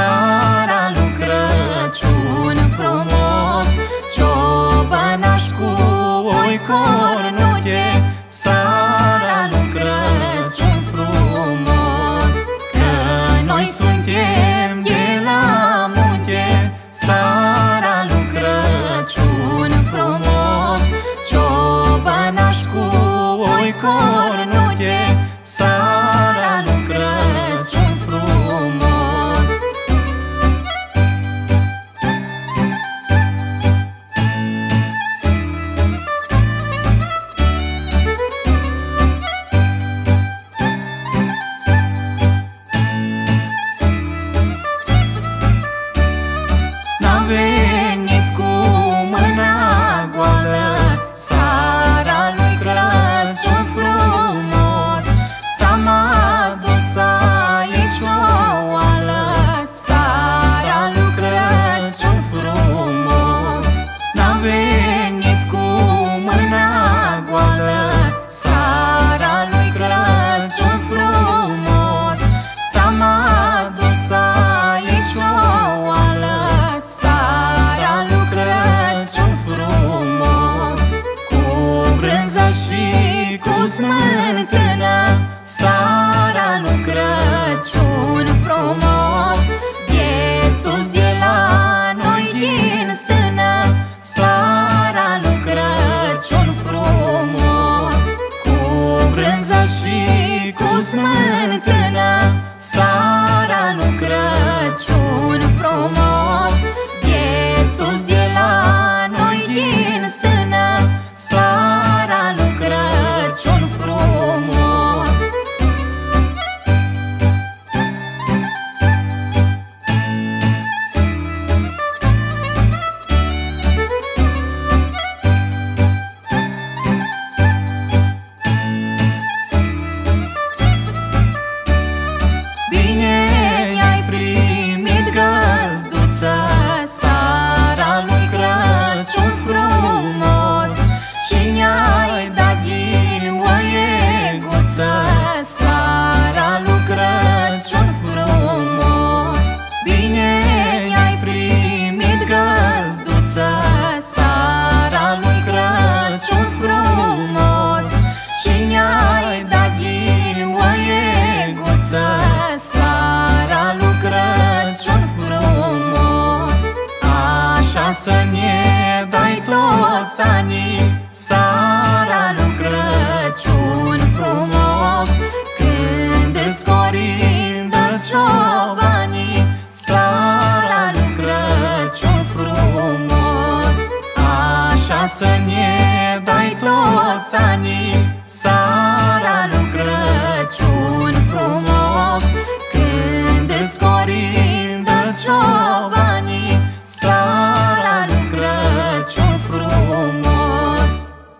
[SPEAKER 3] Seara lui Crăciun frumos, ciobănaș cu oi cornuche. Seara lui Crăciun frumos, că noi suntem de la munte. Seara lui Crăciun frumos, ciobănaș cu oi cornuche. Seara lui Crăciun frumos. N-am venit cu mâna goală, seara lui Crăciun frumos. Ți-am adus aici o oală, seara lui Crăciun frumos. N-am venit cu mâna goală, seara lui Crăciun frumos. Ți-am adus aici o oală, seara lui Crăciun frumos. Cu brânză și cu smântână, seara lui Crăciun frumos. De sus de la noi din stână, seara lui Crăciun frumos. Cu brânză și cu smântână, seara lui Crăciun frumos. De sus de la noi din stână, seara lui Crăciun frumos. Bine ne-ai primit, găzduță, seara lui Crăciun frumos. Și ne-ai dat din oieguță, seara lui Crăciun frumos. Bine ne-ai primit, găzduță, seara lui Crăciun frumos. Și ne-ai dat din oieguță, seara lui Crăciun frumos. Așa să ne dai toți anii, seara lui Crăciun frumos. Când îți corindă șobanii, seara lui Crăciun frumos. Așa să ne dai toți anii, seara lui Crăciun frumos. Când îți corindă șobanii, seara lui Crăciun frumos.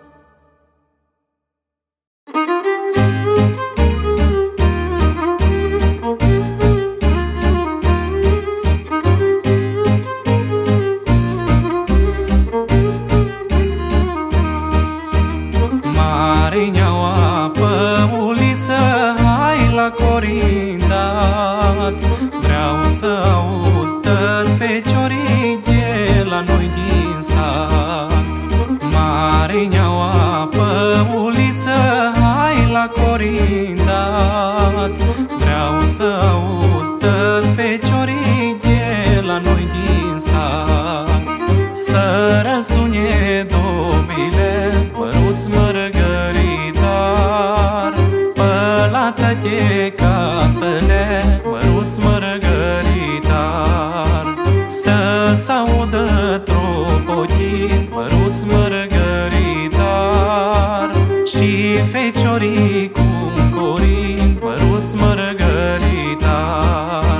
[SPEAKER 2] Marineaua pe uliță, hai la corindat. Vreau să aud tăți feciorii de la noi din sat. Marineaua pe uliță, hai la corindat. Vreau să aud tăți feciorii de la noi din sat. Să răsune dobile, măruți mărgăritar. Pe la tăte casele, măruți mărgăritar. Să s-audă tropotin, măruți mărgăritar. Și feciorii cum corind, măruți mărgăritar.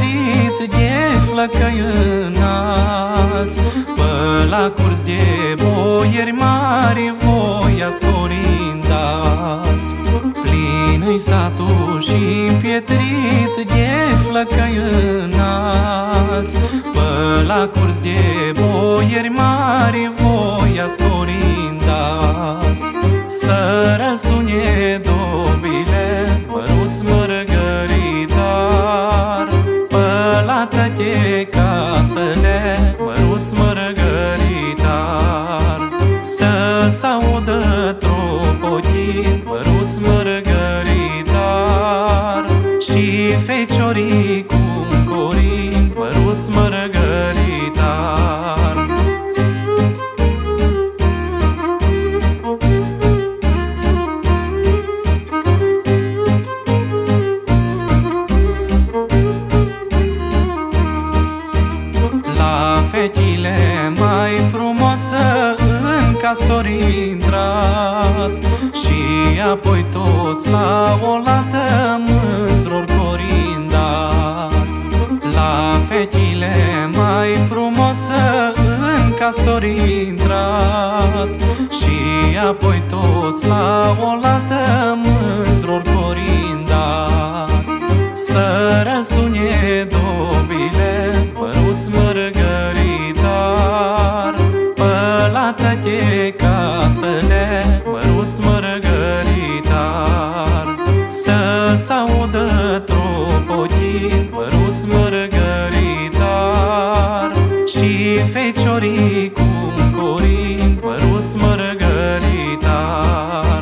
[SPEAKER 2] pietrit de flăcăi înalți. Pe la curs de boieri mari voia-s corindați. Plin-i satul și pietrit de flăcăi înalți. Pe la curs de boieri mari voia-s corindați. Să răsune dobile, măruț mărgăritar. Pe la toate casele, măruț mărgăritar. Să s-audă tropotin, măruț mărgăritar. Și feciorii cum corind, măruț mărgăritar. La fetile mai frumoasă în casori intrat. Și apoi toți la oaltă mândror corindat. La fetile mai frumoasă în casori intrat. Și apoi toți la oaltă mândror corindat. Să răsune dobile, măruț mărgăritar. Pe la toate casele, măruț mărgăritar. Să s-audă tropotin, măruț mărgăritar. Și feciorii cum corind, măruț mărgăritar.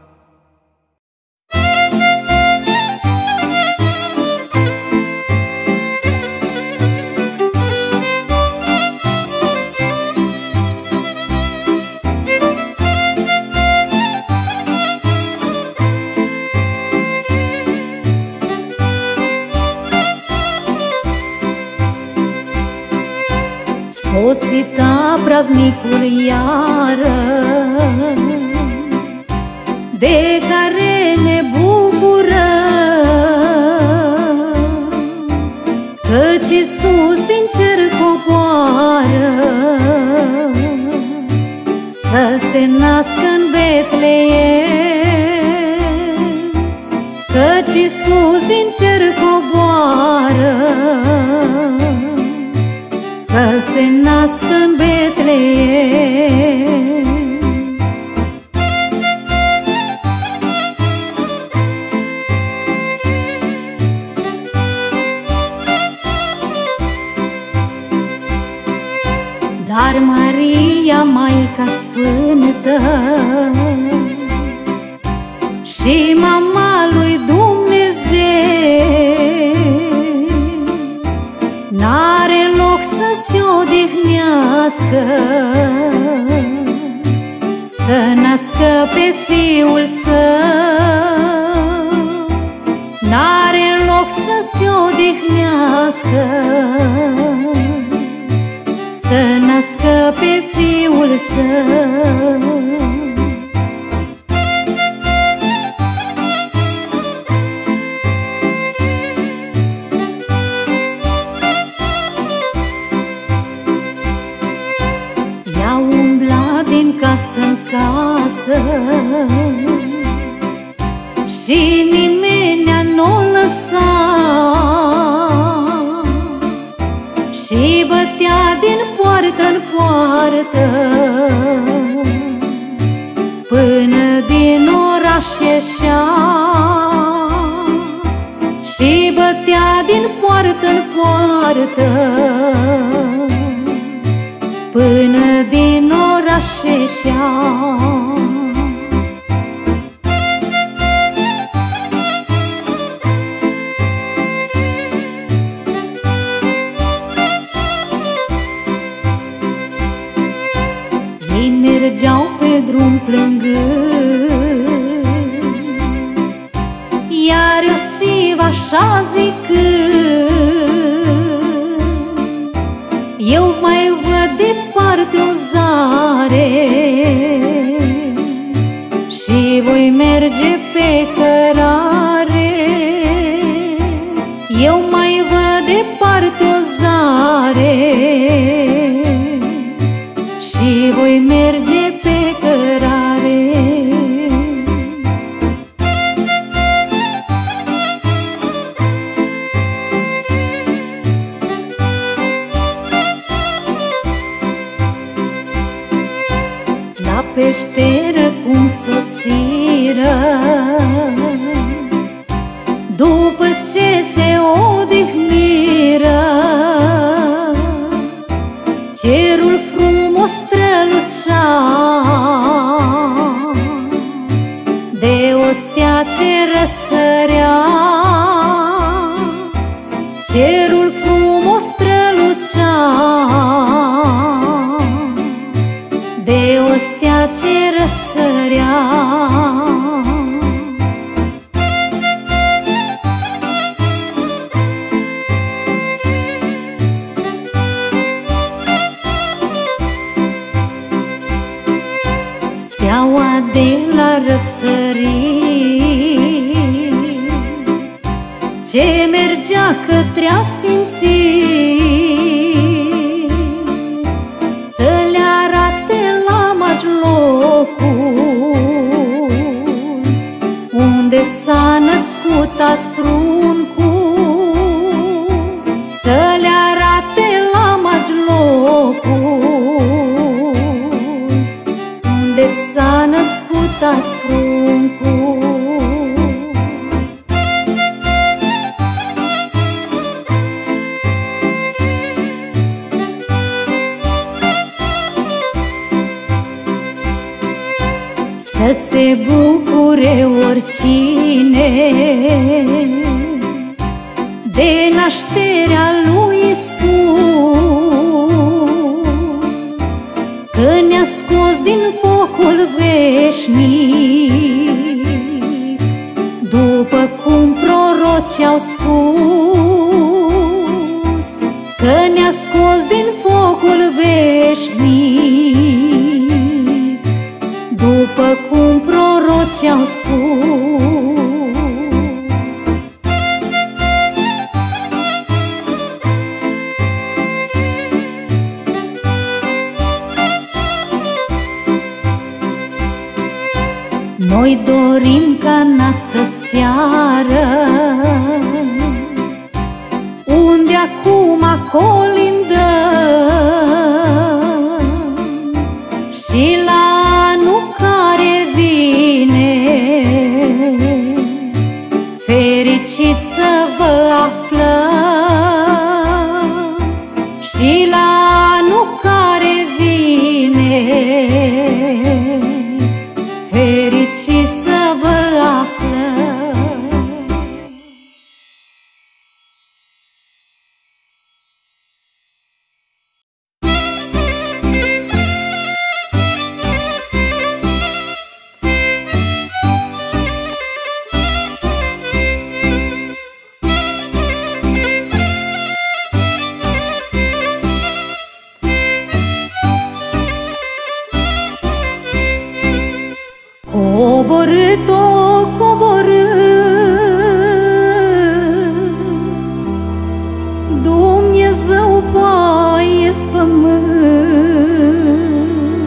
[SPEAKER 3] Sosita praznicul iară, de care ne bucură, căci Iisus din cer coboară, să se nască în Betleem. Căci Iisus din cer coboară, să se nască în Betleem. Dar Maria, Maica Sfântă și mama lui Dumnezeu, n-are loc să se odihnească, să nască pe Fiul Său. N-are loc să se odihnească, să nască pe Fiul Său. Ea umbla din casă-n casă și nimenea n-o lăsa, și bătea din poartă-n poartă, până din oraș ieșea. Și bătea din poartă-n poartă, până din oraș ieșea. Ei mergeau pe drum plângând, iar Iosif așa zicând: eu mai văd departe o zare și voi merge pe cărare. Eu mai văd departe carte o zare și voi merge pe cărare. La peșteră cum sosiră, după ce se odihniră, cerul frumos strălucea de o stea ce răsărea. Cerul frumos strălucea de o stea ce răsărea. Steaua de la răsărit ce mergea către a sfințit, să le arate la majlocul unde s-a născut aspruncu, să le arate la majlocul unde s-a născut aspruncu. Să se bucure oricine de nașterea lui Iisus, că ne-a scos din focul veșnic, după cum prorocii au spus, că ne-a scos din focul veșnic, după cum prorocii au spus. Noi dorim ca în astă seară, unde acum colindăm, și la anul care vine, fericit să vă aflăm, și la anul care vine, fericit să vă aflăm. Coborât-o, coborât, Dumnezeu paiesc pământ.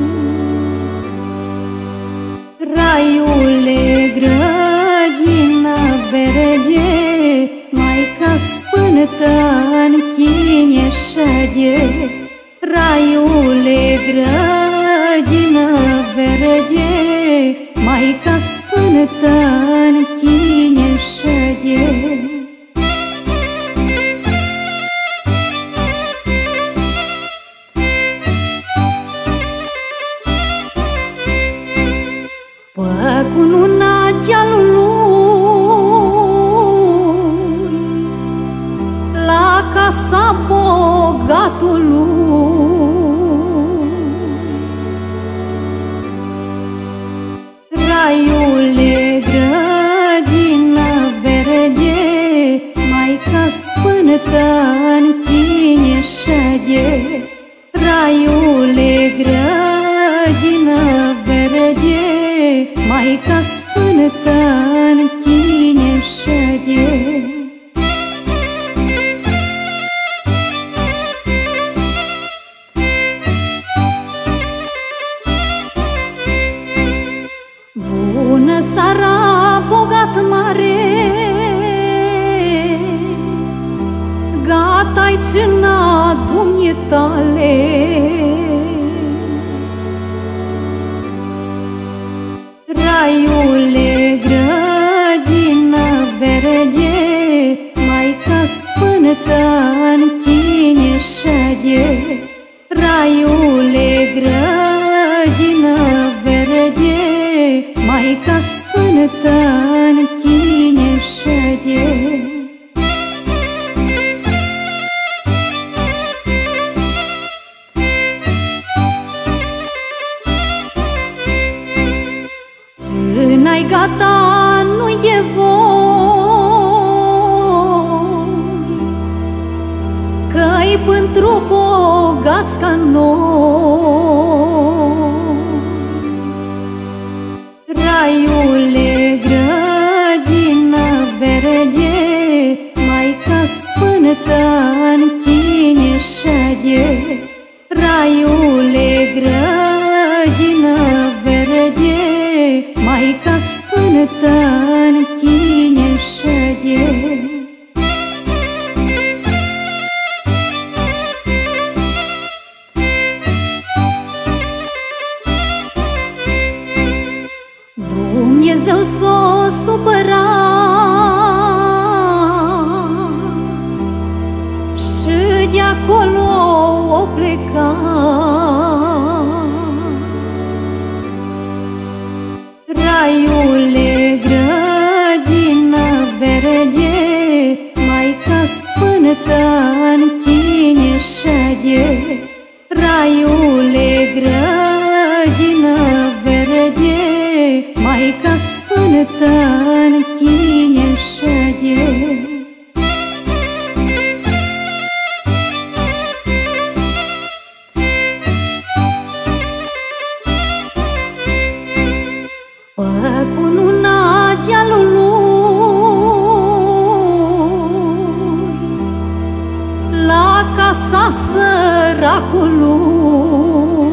[SPEAKER 3] Raiule, grădină verde, Maica spântă-n tine șade. Raiule, grădină verde, Maica spântă-n tine șade. Păcununa dealului, la casa bogatului, raiule, grădină verde, Maica spântă-n tine șade. Raiule, grădină verde, Maica spântă-n tine șade. ale tale. Raiule, grădină verde, Maica Sfântă-n tine șade. Raiule, grădină verde, Maica Sfântă-n tine șade. Ce n-ai gata nu-i de voi, că-i pentru bogați ca noi. Raiule, grădină verde, Maica Sfântă-n tine șade. Raiule, grădină verde, Maica Sfântă-n tine șade. Dumnezeu s-o supăra și de-acolo o pleca. Raiule, grădină verde, Maica Sfântă-n tine șade. Raiule, grădină verde, Maica Sfântă-n tine șade. Pe cununa dealului, la casa săracului.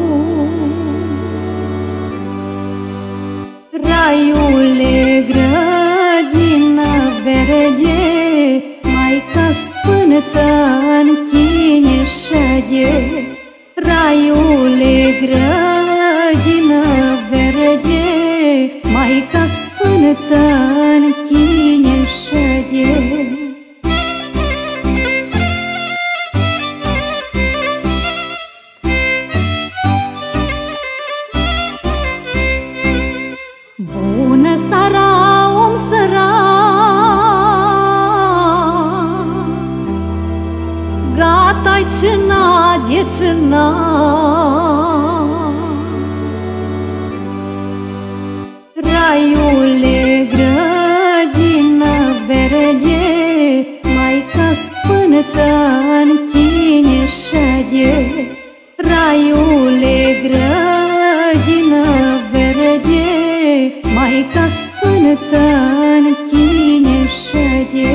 [SPEAKER 3] Raiule, grădină verde, Maica Sfântă-n tine șade. Raiule, grădină verde, Maica Sfântă-n tine șade. Bună seara, om sărac, gata-i cina de cina. Raiule, grădină verde, Maica Sfântă-n tine șade. Raiule, grădină verde, Maica Sfântă-n tine șade.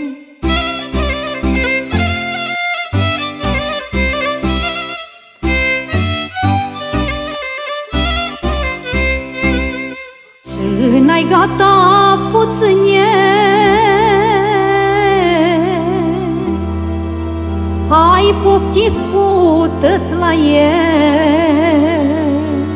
[SPEAKER 3] Ce n-ai gata puține, hai poftiți putăți la el.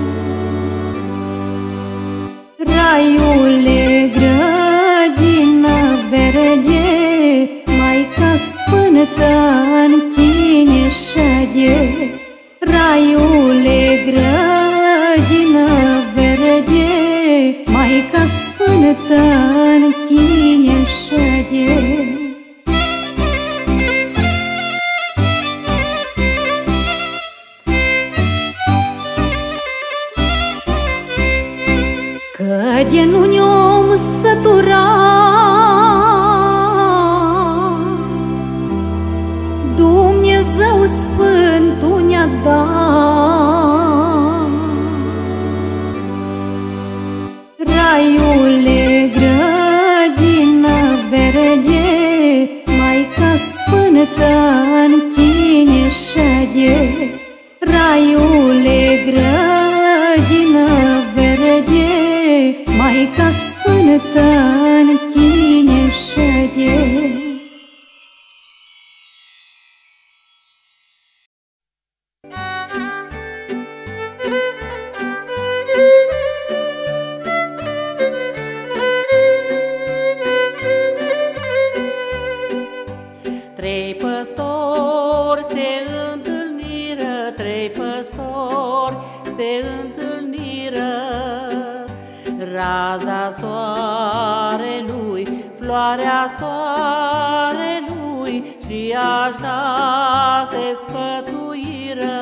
[SPEAKER 3] Raiule, grădină verde, Maica Sfântă-n tine șade. Raiule, grădină verde, Maica Sfântă-n tine șade. Că de nu-ni om sătura, Dumnezeu Sfântul ne-a dat. Raiule, grădină verde, Maica Sfântă-n tine șade. Raiule, grădină verde, Maica Sfântă-n tine șade.
[SPEAKER 4] se întâlniră, trei păstori se întâlniră. Raza soarelui, floarea soarelui, și așa se sfătuiră.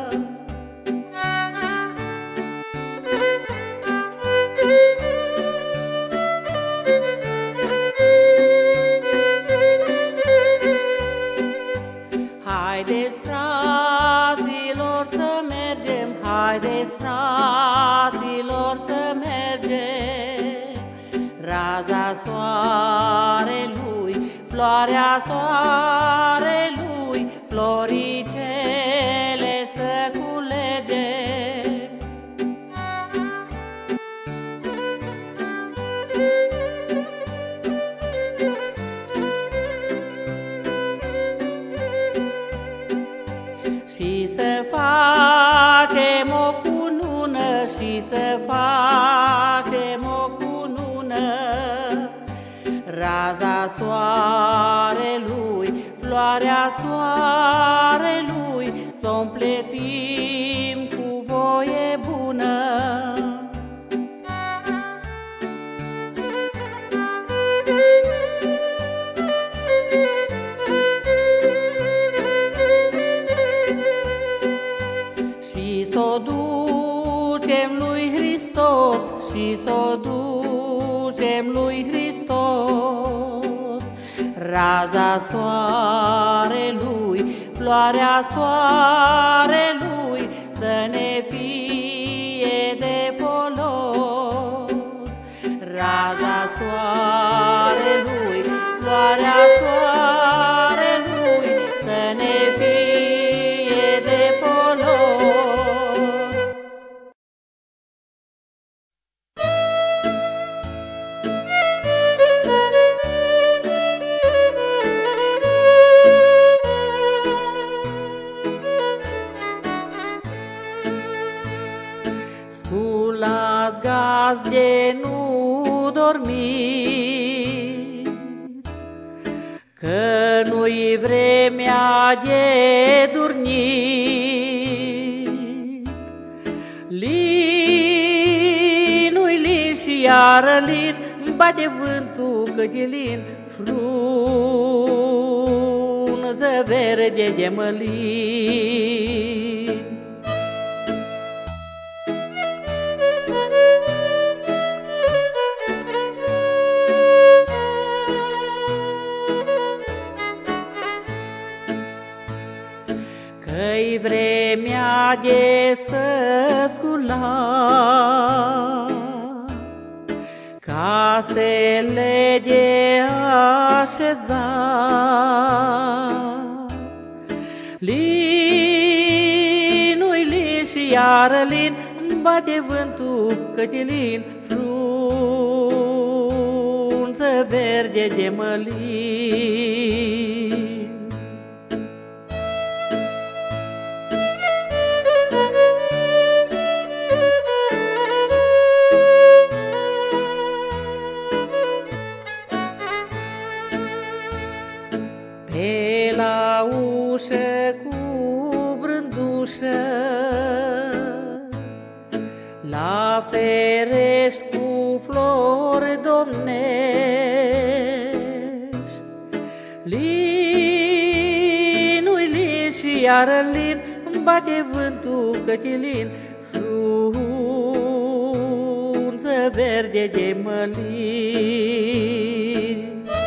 [SPEAKER 4] Haideți, fraților, să mergem, haideți, fraților, să mergem. Raza soarelui, floarea soarelui, floricele să culegem. Și să facem o cunună, și să facem o cunună. Raza soarelui, floarea soarelui, s-o împletim cu voie bună. Și s-o ducem lui Hristos, și s-o ducem lui Hristos. Raza soarelui, floarea soarelui, să ne fie de folos. Raza soarelui, floarea soarelui, să ne fie de folos. Sculați, gazde, nu dormiți, că nu-i vremea de durnit. Linui lin și iară lin, bate vântul cătilin, frunză verde de mălin. Că-i vremea de să scula casele de așezat. Linui lin și iară lin, bate vântul cătilin, frunză verde de mălin. Pe la ușă cu brândușă, la ferești cu flori domnești. Linui lin și iară lin, bate vântul cătilin, frunză verde de mălin.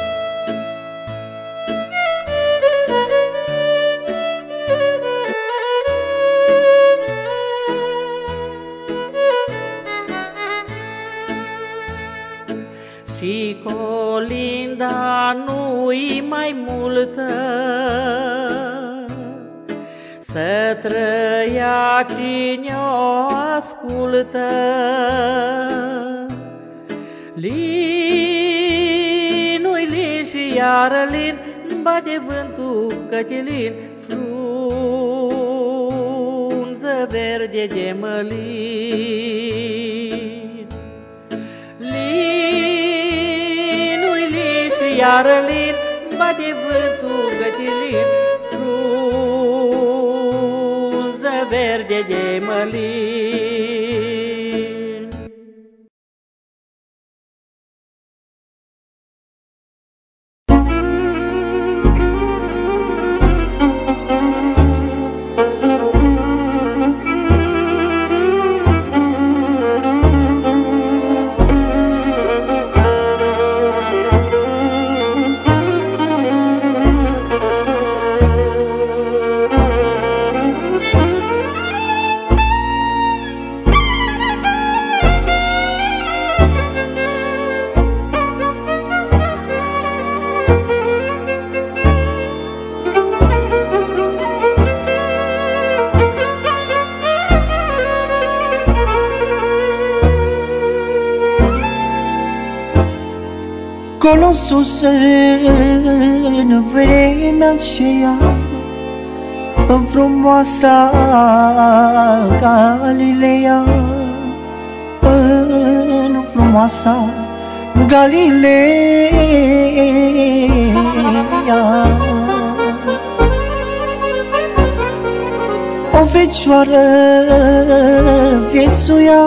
[SPEAKER 4] Și colinda nu-i mai multă, să trăia cine o ascultă. Linui lin și iară lin, bate vântul cătilin, frunză verde de mălin. Linui lin și iară lin, bate vântul cătilin, verde de mălin.
[SPEAKER 5] Acolo sus în vremea aceea, în frumoasa Galileea, în frumoasa Galileea, o fecioară viețuia,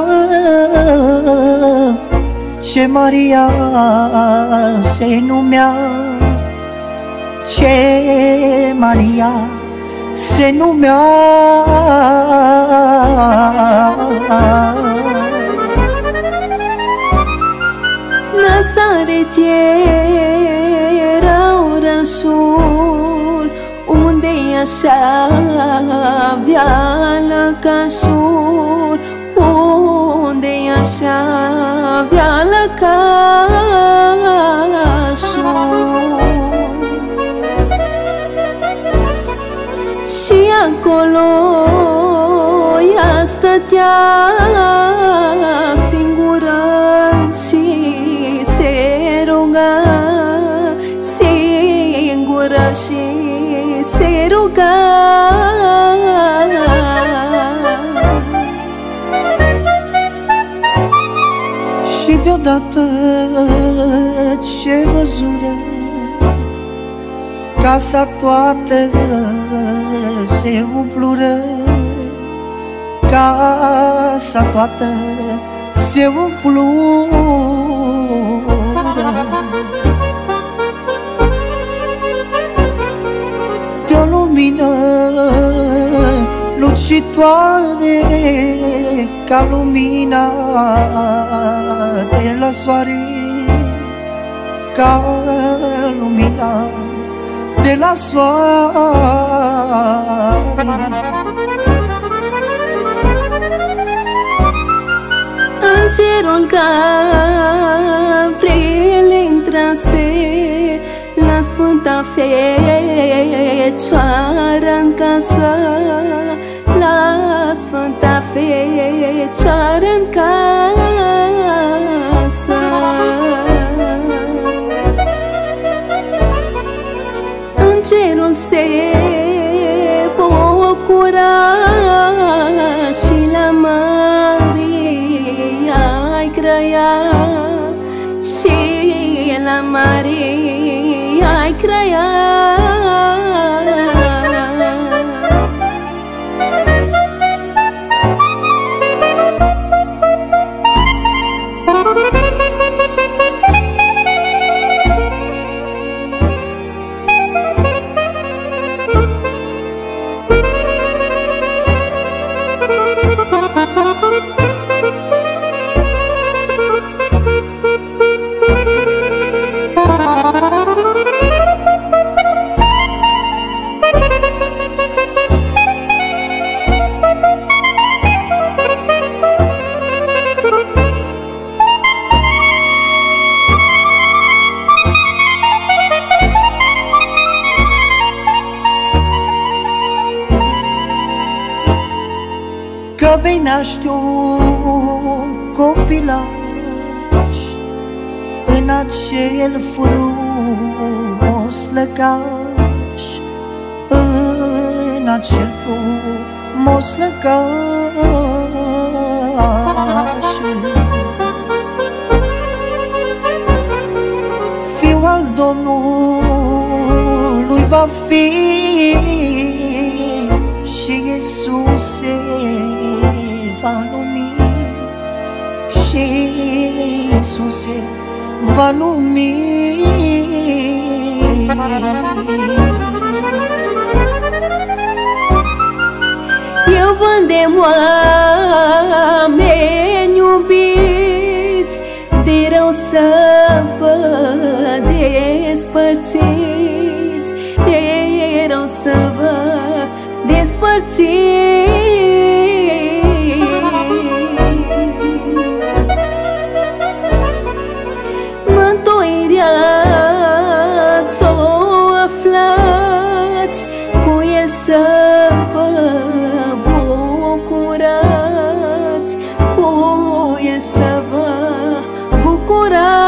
[SPEAKER 5] ce Maria se numea, ce Maria se numea.
[SPEAKER 3] Nazaret era orașul unde așa avea lăcașul, unde așa avea lăcașul. Și acolo ea stătea singură și se ruga, singură și se ruga.
[SPEAKER 5] Și deodată ce văzură, casa toată se umplură, casa toată se umplură de o lumină lucitoare, ca lumina de la soare, ca lumina de la soare.
[SPEAKER 3] Îngerul Gabriel intrase la Sfânta Fecioară-n casă, la Sfânta Fecioară-n casă. Îngerul se bucura și la Maria-i grăia, și la Maria-i grăia.
[SPEAKER 5] Că vei naște un copilaș în acel frumos lăcaș, în acel frumos lăcaș. Fiul al Domnului va fi și Iisuse va numi și Iisuse va numi.
[SPEAKER 3] Eu vă îndemn, oameni iubiți, de rău să vă despărțiți, de rău să vă despărțiți. Mântuirea s-o aflați, cu El să vă bucurați, cu El să vă bucurați.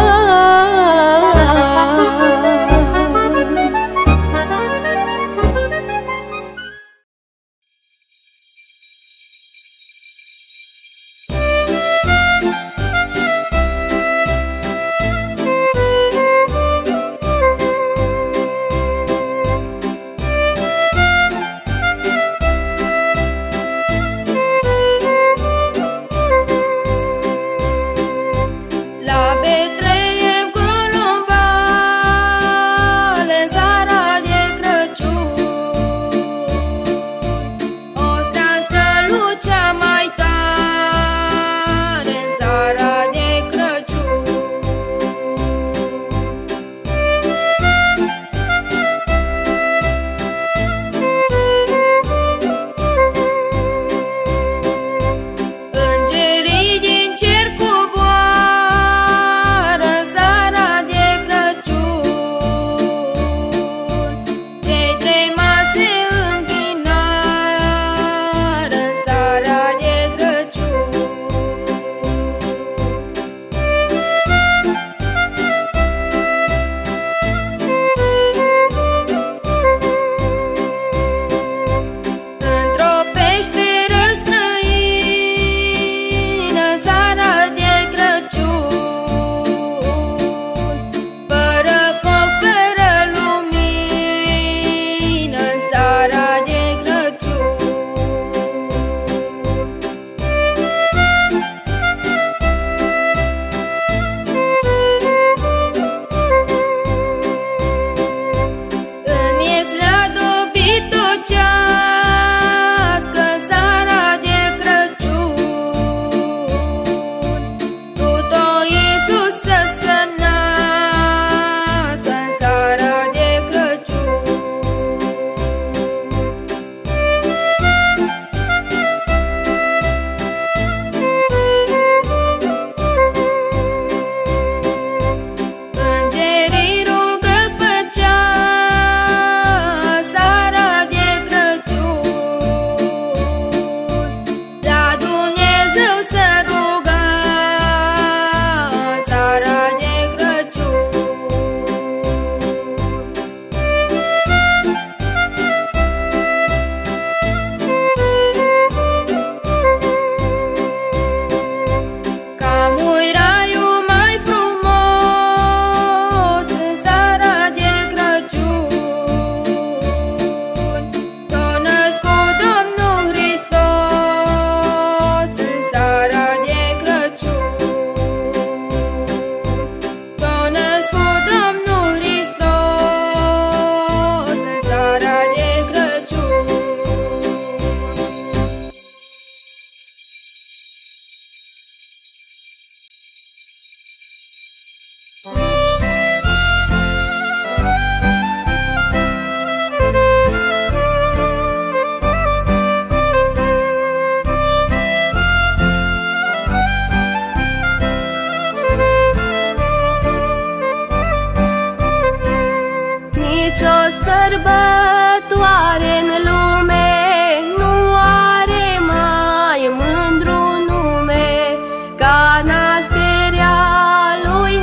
[SPEAKER 6] sărbătoare în lume nu are mai mândru nume ca nașterea lui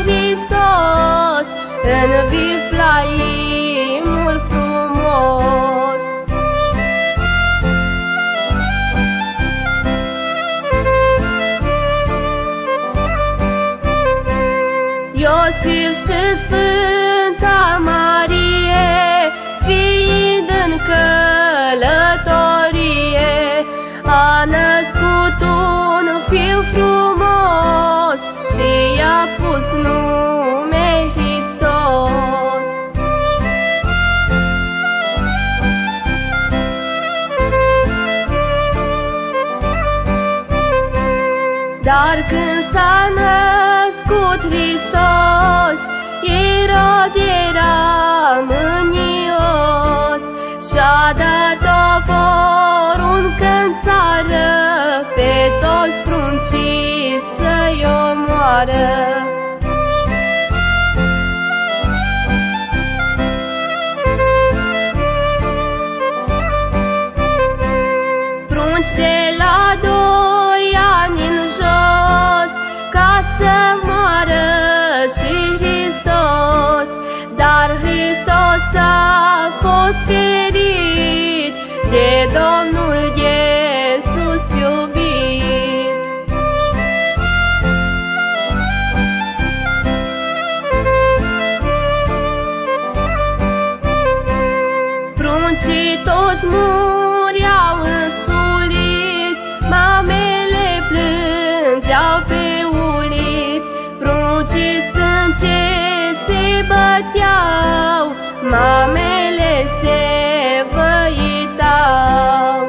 [SPEAKER 6] Hristos în Viflaimul frumos. Iosif și Sfânta Marie, fiind în călătorie, S-a născut un fiu frumos și i-a pus nume Hristos. Dar când s-a născut Hristos, Irod era mânios și-a dat o poruncă-n țară pe toți pruncii să-i omoară. Prunci de la 2 ani în jos, ca să moară și Hristos, dar Hristos a fost ferit de Domnul Iisus iubit. Pruncii toți mureau însuliți, mamele plângeau pe uliți, pruncii sânge se băteau, mamele se văitau.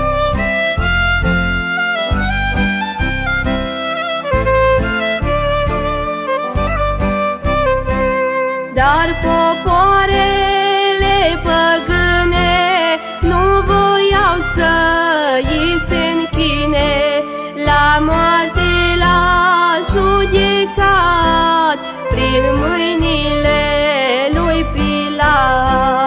[SPEAKER 6] Dar popoarele păgâne nu voiau să îi se închine, la moarte l-a judecat prin mâinile lui Pilat.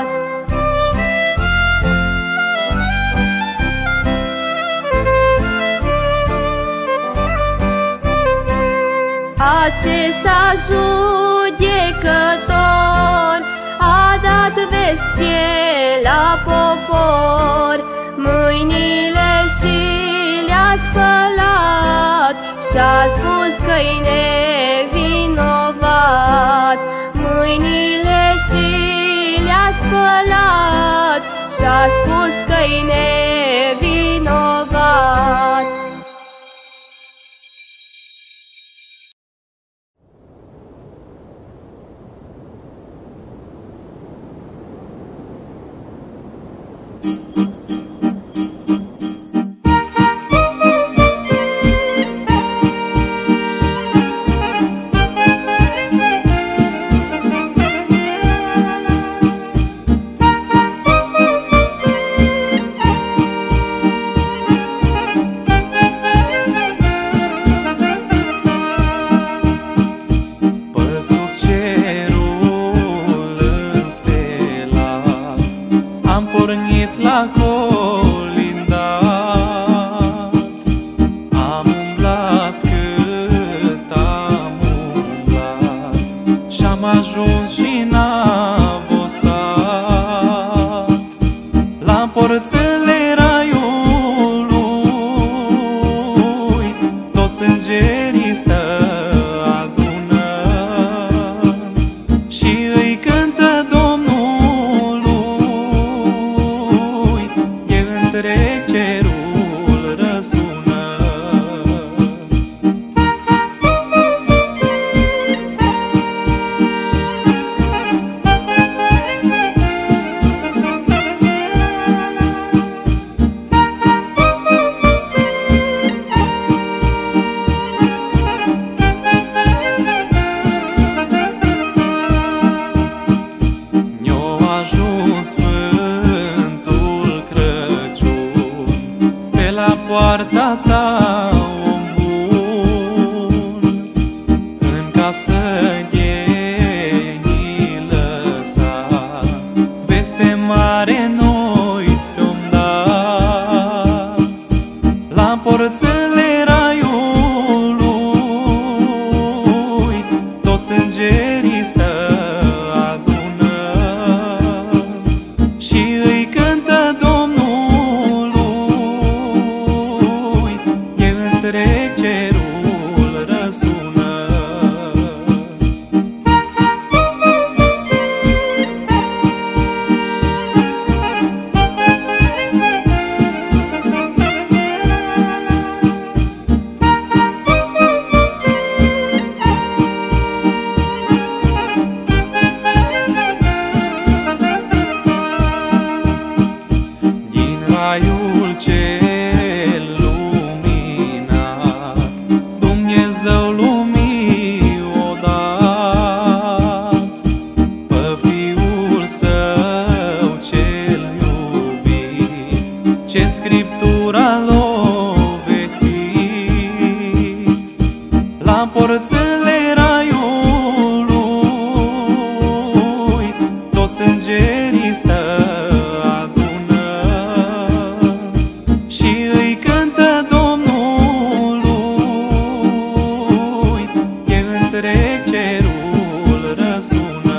[SPEAKER 6] Acesta judecător a dat vestie la popor, mâinile și le-a spălat și-a spus că-i nevinovat. Mâinile și le-a spălat și-a spus că-i nevinovat.
[SPEAKER 2] ce Scriptura l-o vestit. La porțile raiului toți îngerii se adună și îi cântă Domnului, e întreg cerul răsună.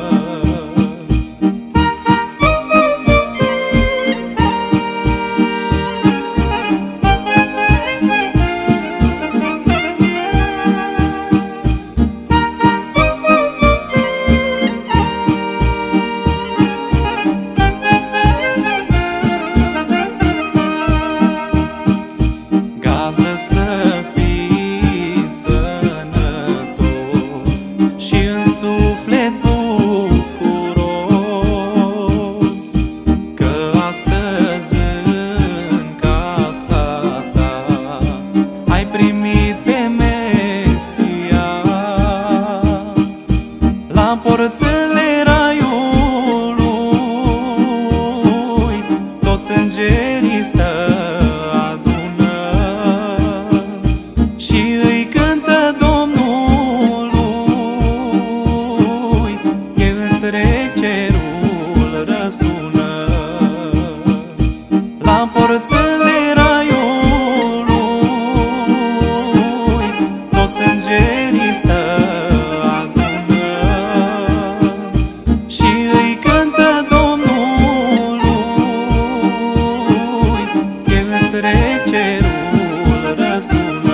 [SPEAKER 2] Gazdă să fii sănătos și în suflet bucuros, că astăzi în casa ta ai primit pe Mesia. La porțile raiului toți îngerii se adună și îi cântă Domnului, e întreg cerul răsună. La porțile raiului toți îngerii se adună și îi cântă Domnului, e întreg cerul răsună.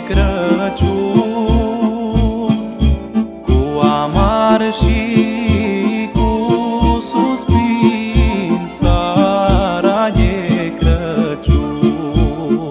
[SPEAKER 2] Crăciun, cu amar și cu suspin, seara e Crăciun.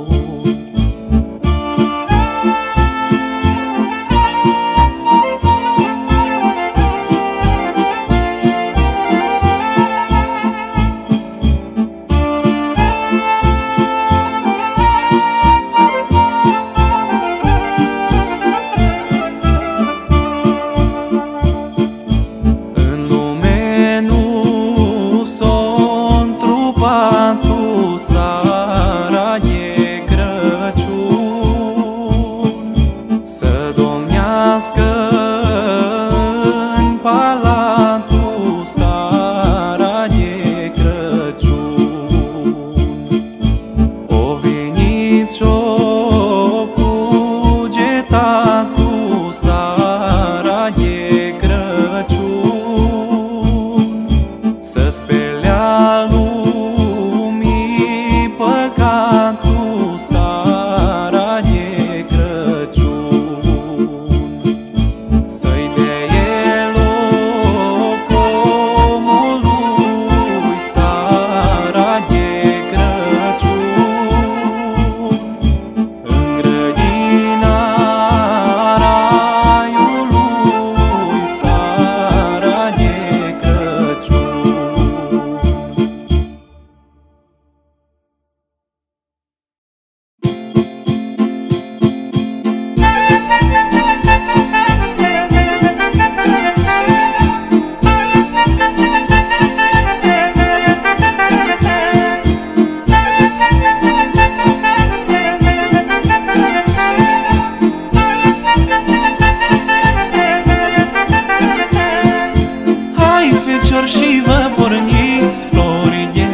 [SPEAKER 2] Și vă porniți, flori de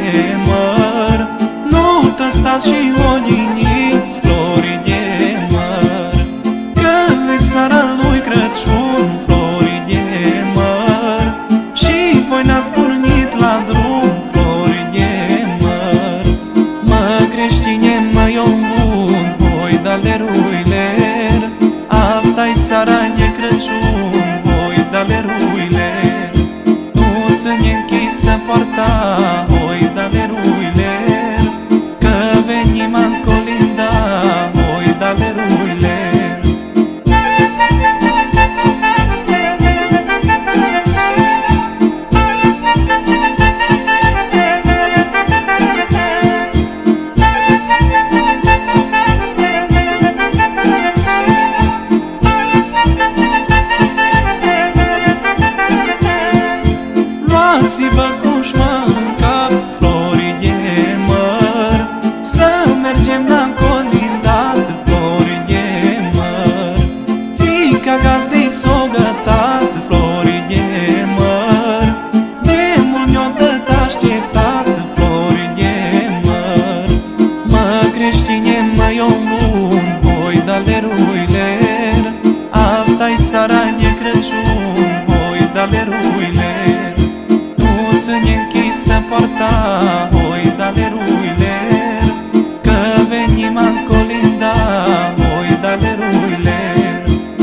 [SPEAKER 2] măr, nu tăstați și odiniți, flori de măr, că-i seara lui Crăciun, flori de măr, și voi n-ați pornit la drum, flori de măr. Mă creștine, mă iau bun, voi da-le ruiler, asta-i seara de Crăciun, voi da-le ruiler. Nu-ți închisă poarta, oi da-le ruiler, că venim în colinda, oi da-le ruiler. Luați-vă cușma în cap, flori de măr, să mergem la colindat, flori de măr. Fiica gazdei s-o gătat, flori de măr, de mult mi-o tot așteptat, flori de măr. Mă creștine, mă iau bun, voi da-le ruiler, asta-i seara de Crăciun, voi da-le ruiler. Nu-ți închisă poarta, oi da-le ruiler, că venim în colinda, oi da-le ruiler.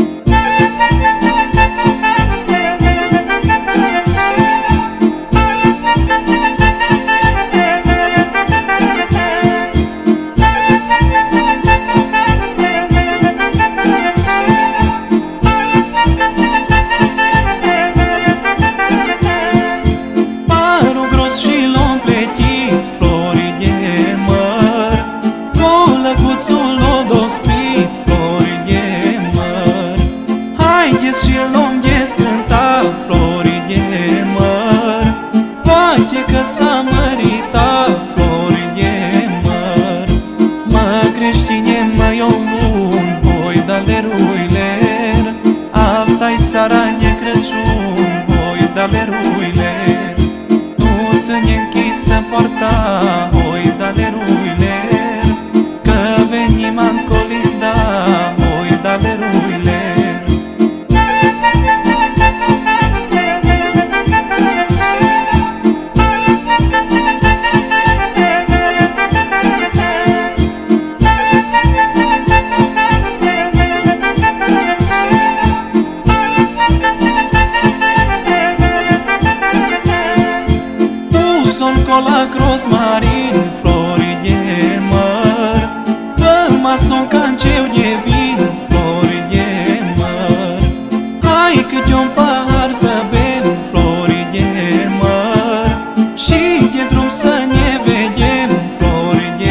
[SPEAKER 2] Că s-a măritat, flori de măr. Mă creștine, mă iau bun, voi da-le ruiler, asta-i seara de Crăciun, voi da-le ruiler. Nu-ți închisă poarta, voi da-le ruiler, că venim în colinda, voi da-le ruiler. rozmarin, flori de măr, pe mason canceu de vin, flori de măr. Hai câte un pahar să bem, flori de măr, și de drum să ne vedem, flori de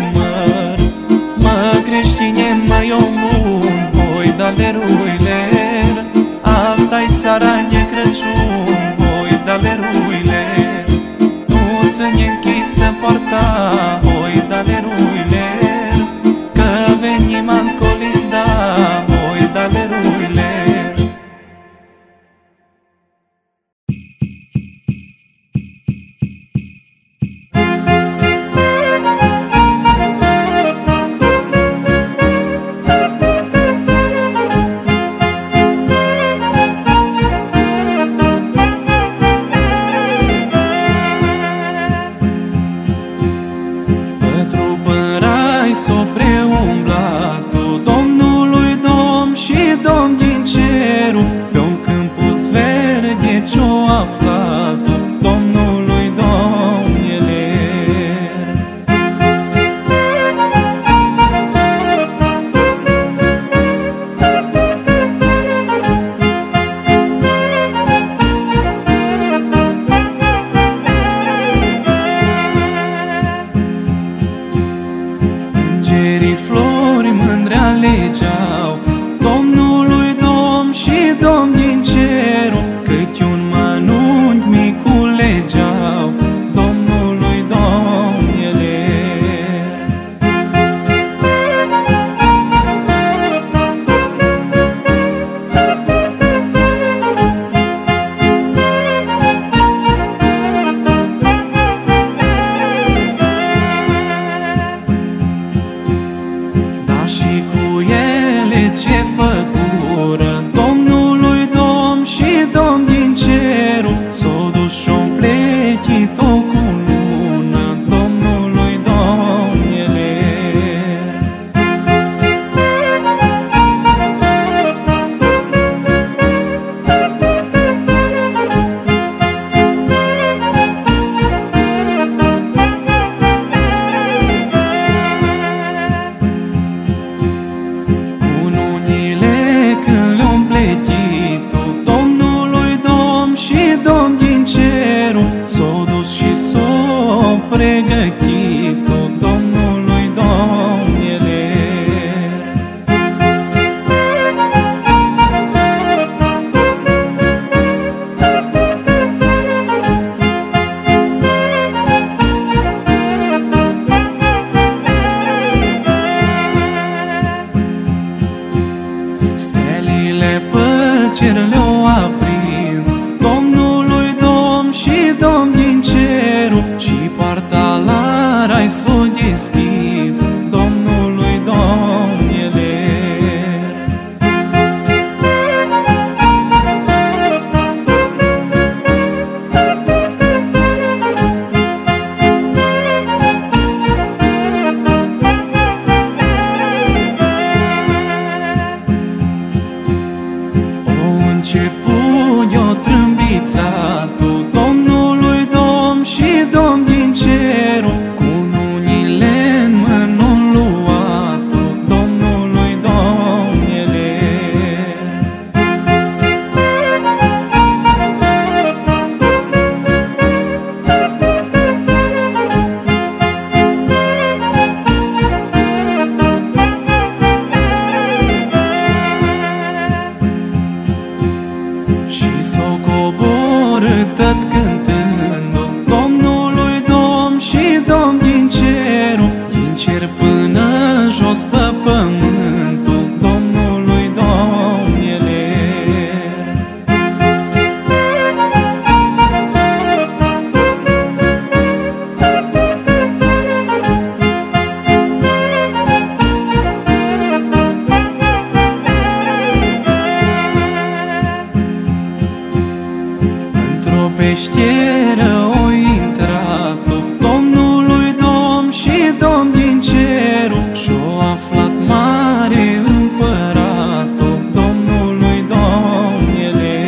[SPEAKER 2] măr. Mă creștine, mă eu bun, voi da leruiler, asta-i seara de Crăciun, voi da leruiler. Nu ține închisă poarta, voi da leruiler, că venim în colinda, voi da leruiler.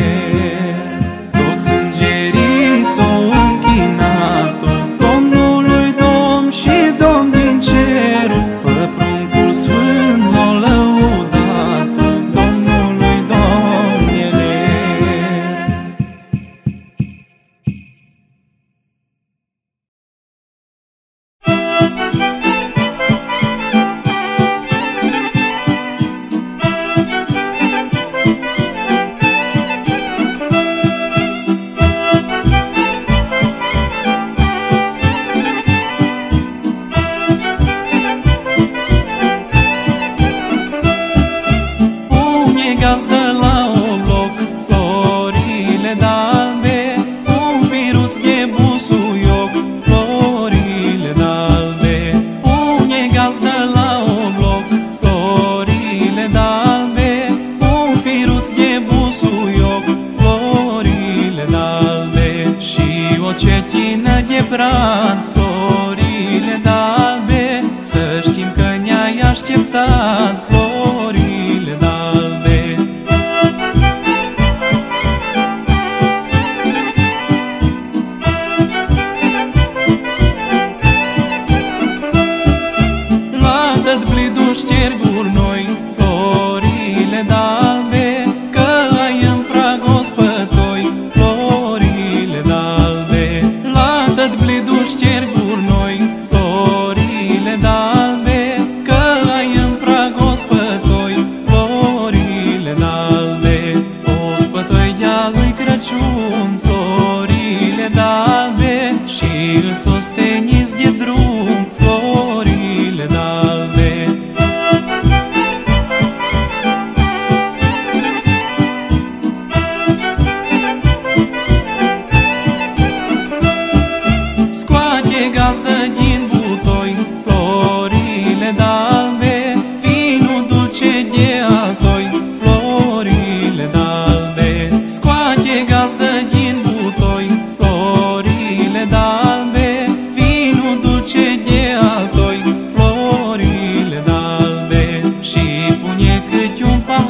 [SPEAKER 2] Domnului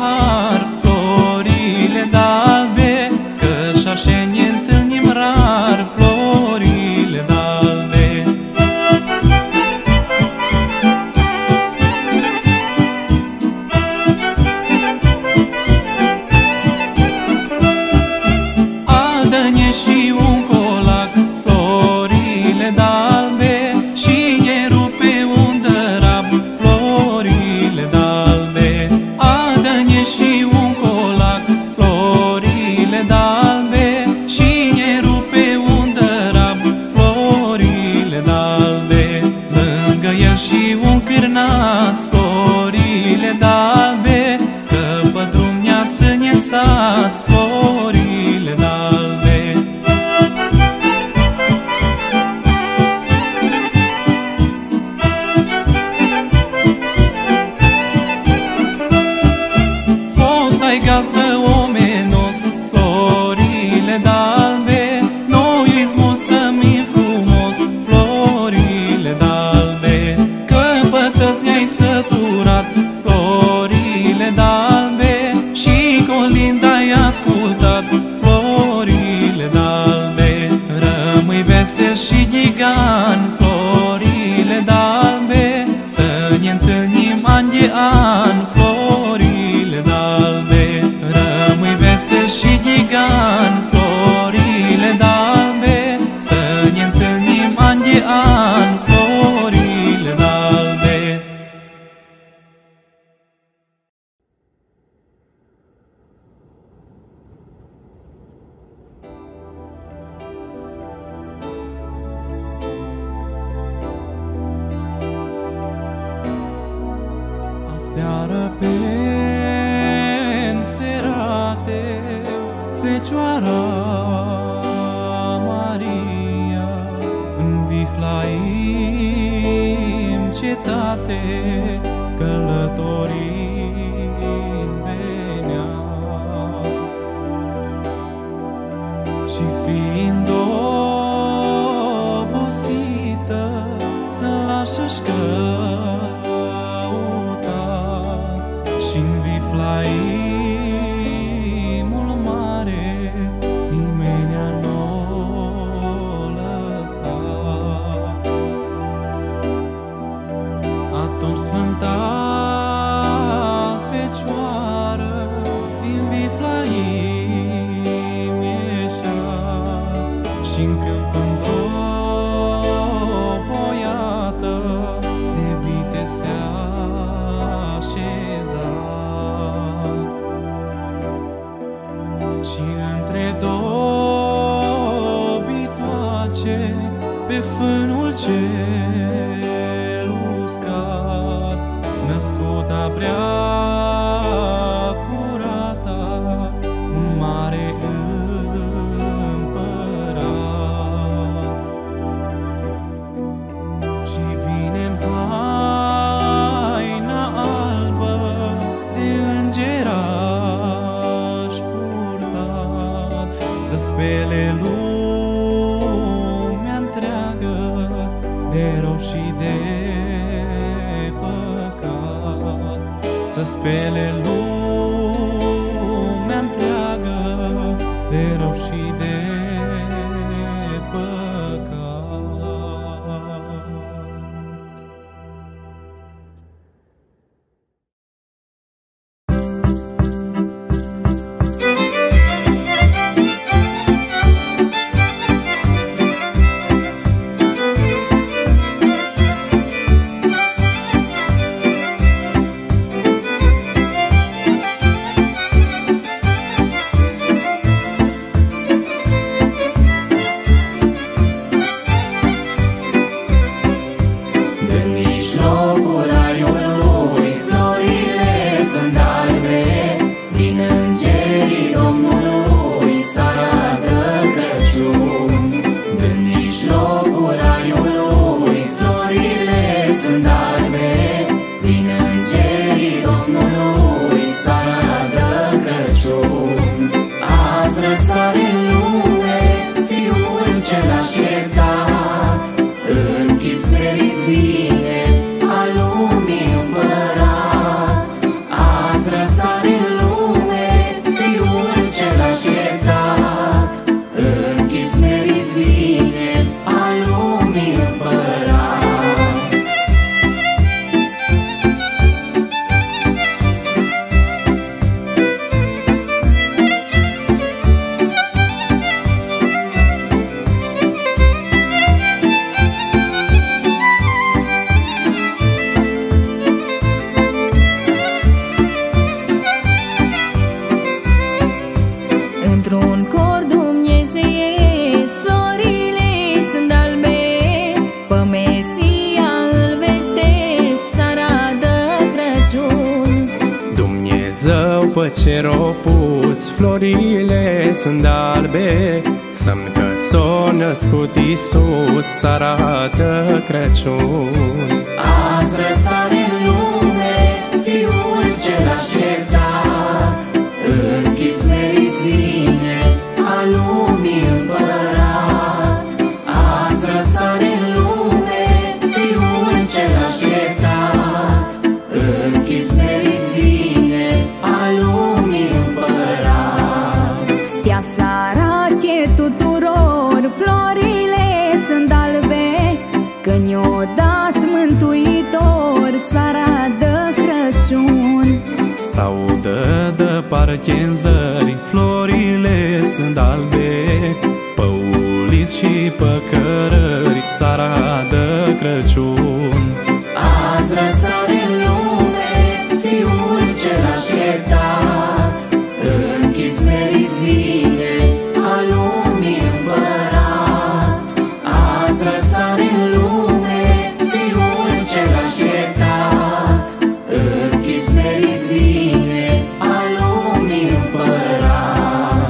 [SPEAKER 2] rar florile d'albe, că și așa ne întâlnim rar florile d'albe. Adă-ne și un colac florile d'albe și ne rupe un dărab florile d'albe. Adă-ne și un colac florile d'albe și ne rupe un dărab florile d'albe. Lângă el și un cârnaț florile d'albe, că pe drum ne-ați nesați florile d'albe. Fost ai gazdă omenos florile d'albe, noi îți mulțumim frumos florile d'albe. Că pătăți ne-ai săturat florile d'albe și colinda ai ascultat florile d'albe. Rămâi vesel și ghigan florile d'albe, să ne întâlnim an de an florile d'albe. Rămâi vesel și ghigan florile d'albe, să ne întâlnim an de an florile d'albe. Aseară pe înserate, Fecioara Maria înviflaim cetate, călătorind venea. Și fiind obosită, să lași-și și-n viflaimul mare, nimenea n-o lăsa. Atunci Sfânta Fecioară din viflaim ieșea și-n câmp îndropoiată de vite se așeza. Și între două bitoace, pe fânul cel uscat, născuta prea curata, un mare împărat. Și vine-n haina albă de îngeraș purtat, să spele lumea întreagă de rău și de păcat. Să spele lumea întreagă de rău și de pe cer opus, florile sunt albe, semn că s-a născut Iisus, seara de Crăciun.
[SPEAKER 7] Azi răsare în lume Fiul cel așteptat, în chip smerit vine al lumii împărat. Azi răsare în lume Fiul cel așteptat, în chip smerit vine al lumii împărat.
[SPEAKER 3] Stea să arate tuturor, florile sunt albe, că ne-o dat Mântuitor, seara de Crăciun.
[SPEAKER 2] S-audă departe în zări, florile sunt albe, pe uliți și pe cărări, seara de Crăciun.
[SPEAKER 7] Azi răsare în lume Fiul cel așteptat, în chip smerit vine al lumii împărat. Azi răsare în lume Fiul cel așteptat, în chip smerit vine al lumii împărat.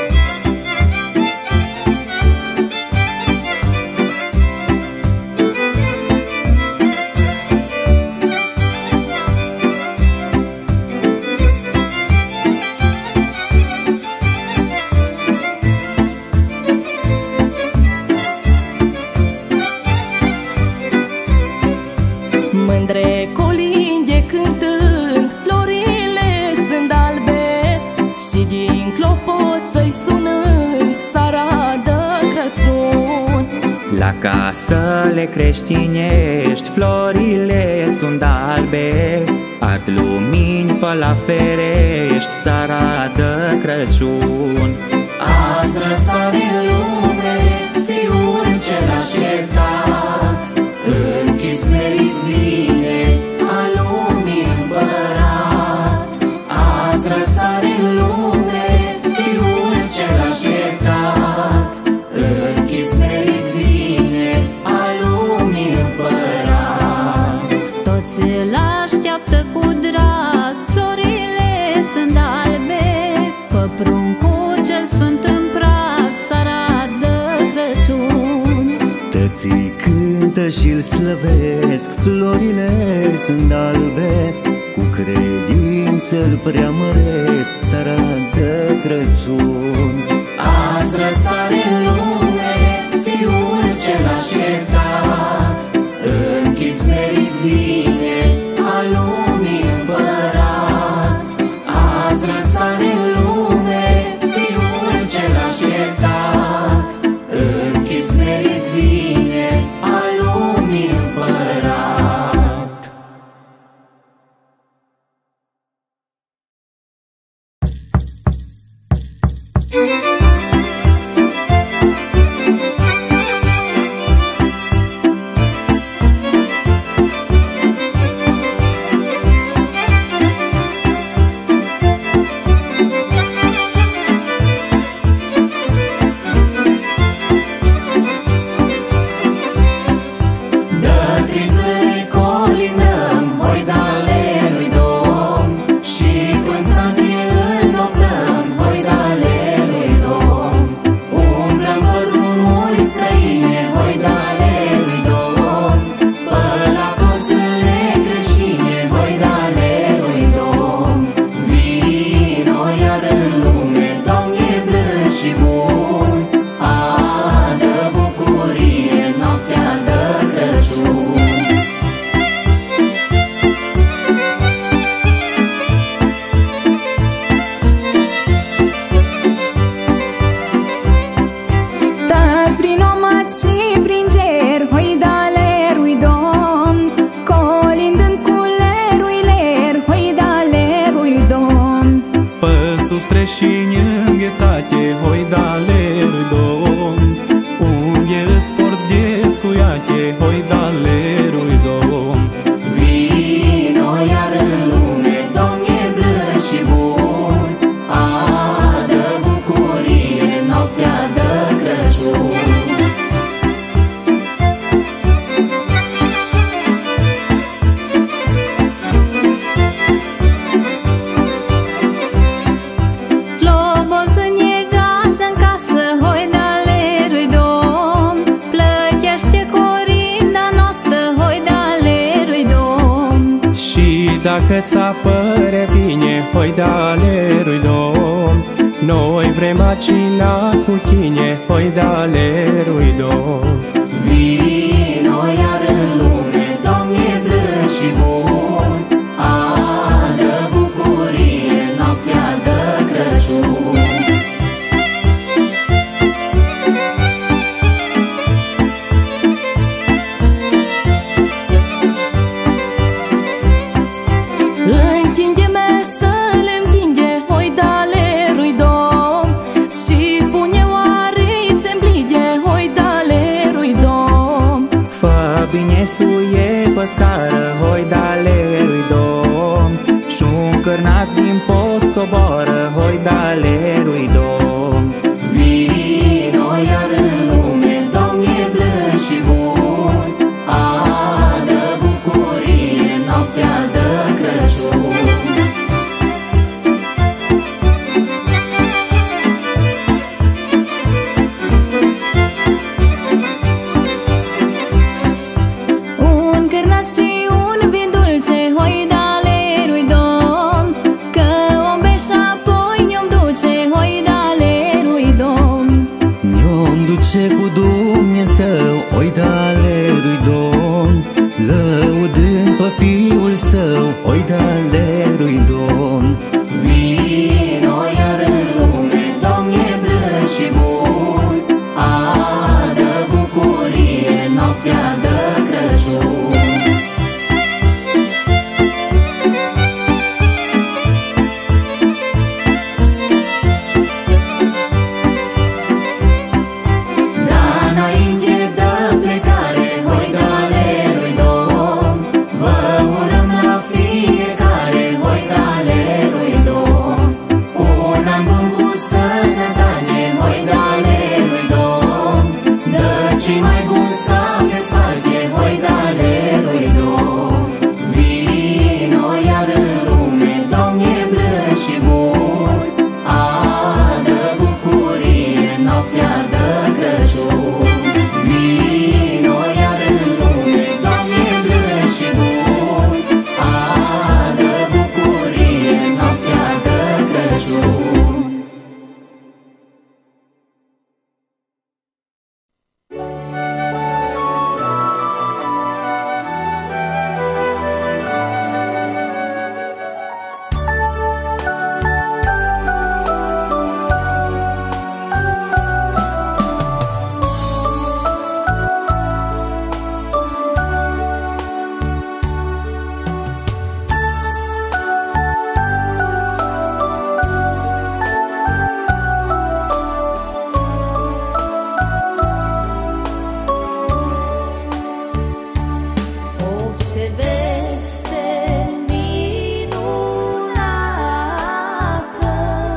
[SPEAKER 3] Mândre colinde cântând, florile sunt albe, și din clopoței sunând, seara de Crăciun.
[SPEAKER 8] La casele creștinești, florile sunt albe, ard lumini pe la ferești, seara de Crăciun.
[SPEAKER 7] Azi răsare în lume Fiul cel așteptat, în chip smerit vine al lumii împărat. Azi răsare în lume Fiul cel așteptat, în chip smerit vine al lumii împărat.
[SPEAKER 3] Toți îl așteaptă cu drag, florile sunt albe, pe pruncul cel sfânt în prag, seara de Crăciun.
[SPEAKER 5] Tății cântă și-l slăvesc, florile sunt albe, cu credință-l preamăresc, seara de Crăciun.
[SPEAKER 7] Azi răsare în lume Fiul cel așteptat, în chip smerit vine al lumii împărat. Azi răsare în lume Fiul cel așteptat, în chip smerit vine al lumii împărat.
[SPEAKER 2] Streșini înghețate, hoidale lui Domn, unde îți porți de scuiate, hoidale lui Domn.
[SPEAKER 7] Vino iar în lume, Domn e blând și bun, adă bucurie noaptea de Crăciun.
[SPEAKER 2] Dacă ți-a păre bine, hoi dale-lui Domn. Noi vrem a cina cu tine, hoi dale-lui Domn.
[SPEAKER 7] Vino iar în lume, Domn e blând și bun, adă bucurie noaptea de Crăciun.
[SPEAKER 3] Închinde mesele, închinde hoi dale-lui Domn și pune oarice-n blide hoi dale-lui Domn.
[SPEAKER 8] Fă bine suie pe scară, hoi dale-lui Domn. Și-un cârnaț din pod scoboară, hoi dale-lui Domn.
[SPEAKER 7] Vino iar în lume, Domn e blând și bun, adă bucurie noaptea de Crăciun.
[SPEAKER 3] Un cârnaț și un vin dulce hoi dale-lui Domn, că om beș apoi ne-om duce hoi dale-lui Domn.
[SPEAKER 5] Ne-om duce cu Dumnezeu, oi dale-lui Domn, lăudând pe Fiul Său, oi dale-lui Domn.
[SPEAKER 7] Vino iar în lume, Domn e blând și bun, adă bucurie noaptea de Crăciun. Da, înainte de plecare, hoi dale-lui Domn, vă urăm la fiecare, hoi dale-lui Domn. Un an bun cu sănătate, hoi dale-lui Domn, dă cei mai buni să aveți parte, hoi dale-lui Domn. Vino iar în lume, Domn e blând și bun, adă bucurie noaptea de Crăciun. Vino iar în lume, Domn e blând și bun, adă bucurie noaptea de Crăciun.
[SPEAKER 6] Ce veste minunată,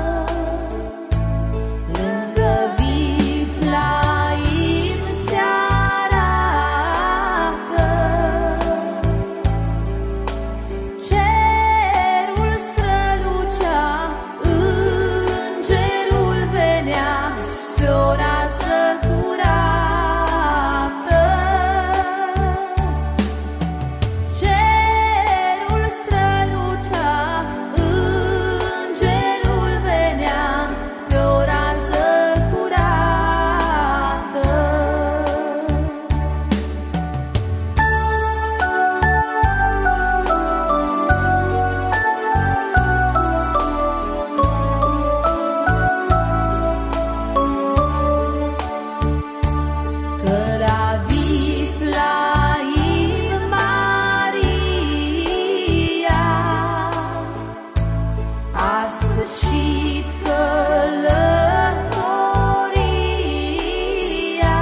[SPEAKER 6] lângă Viflaim se arată. Cerul strălucea, îngerul venea pe o rază curată. Cerul strălucea, îngerul venea pe o rază curată. Că la Viflaim Maria a sfârșit călătoria.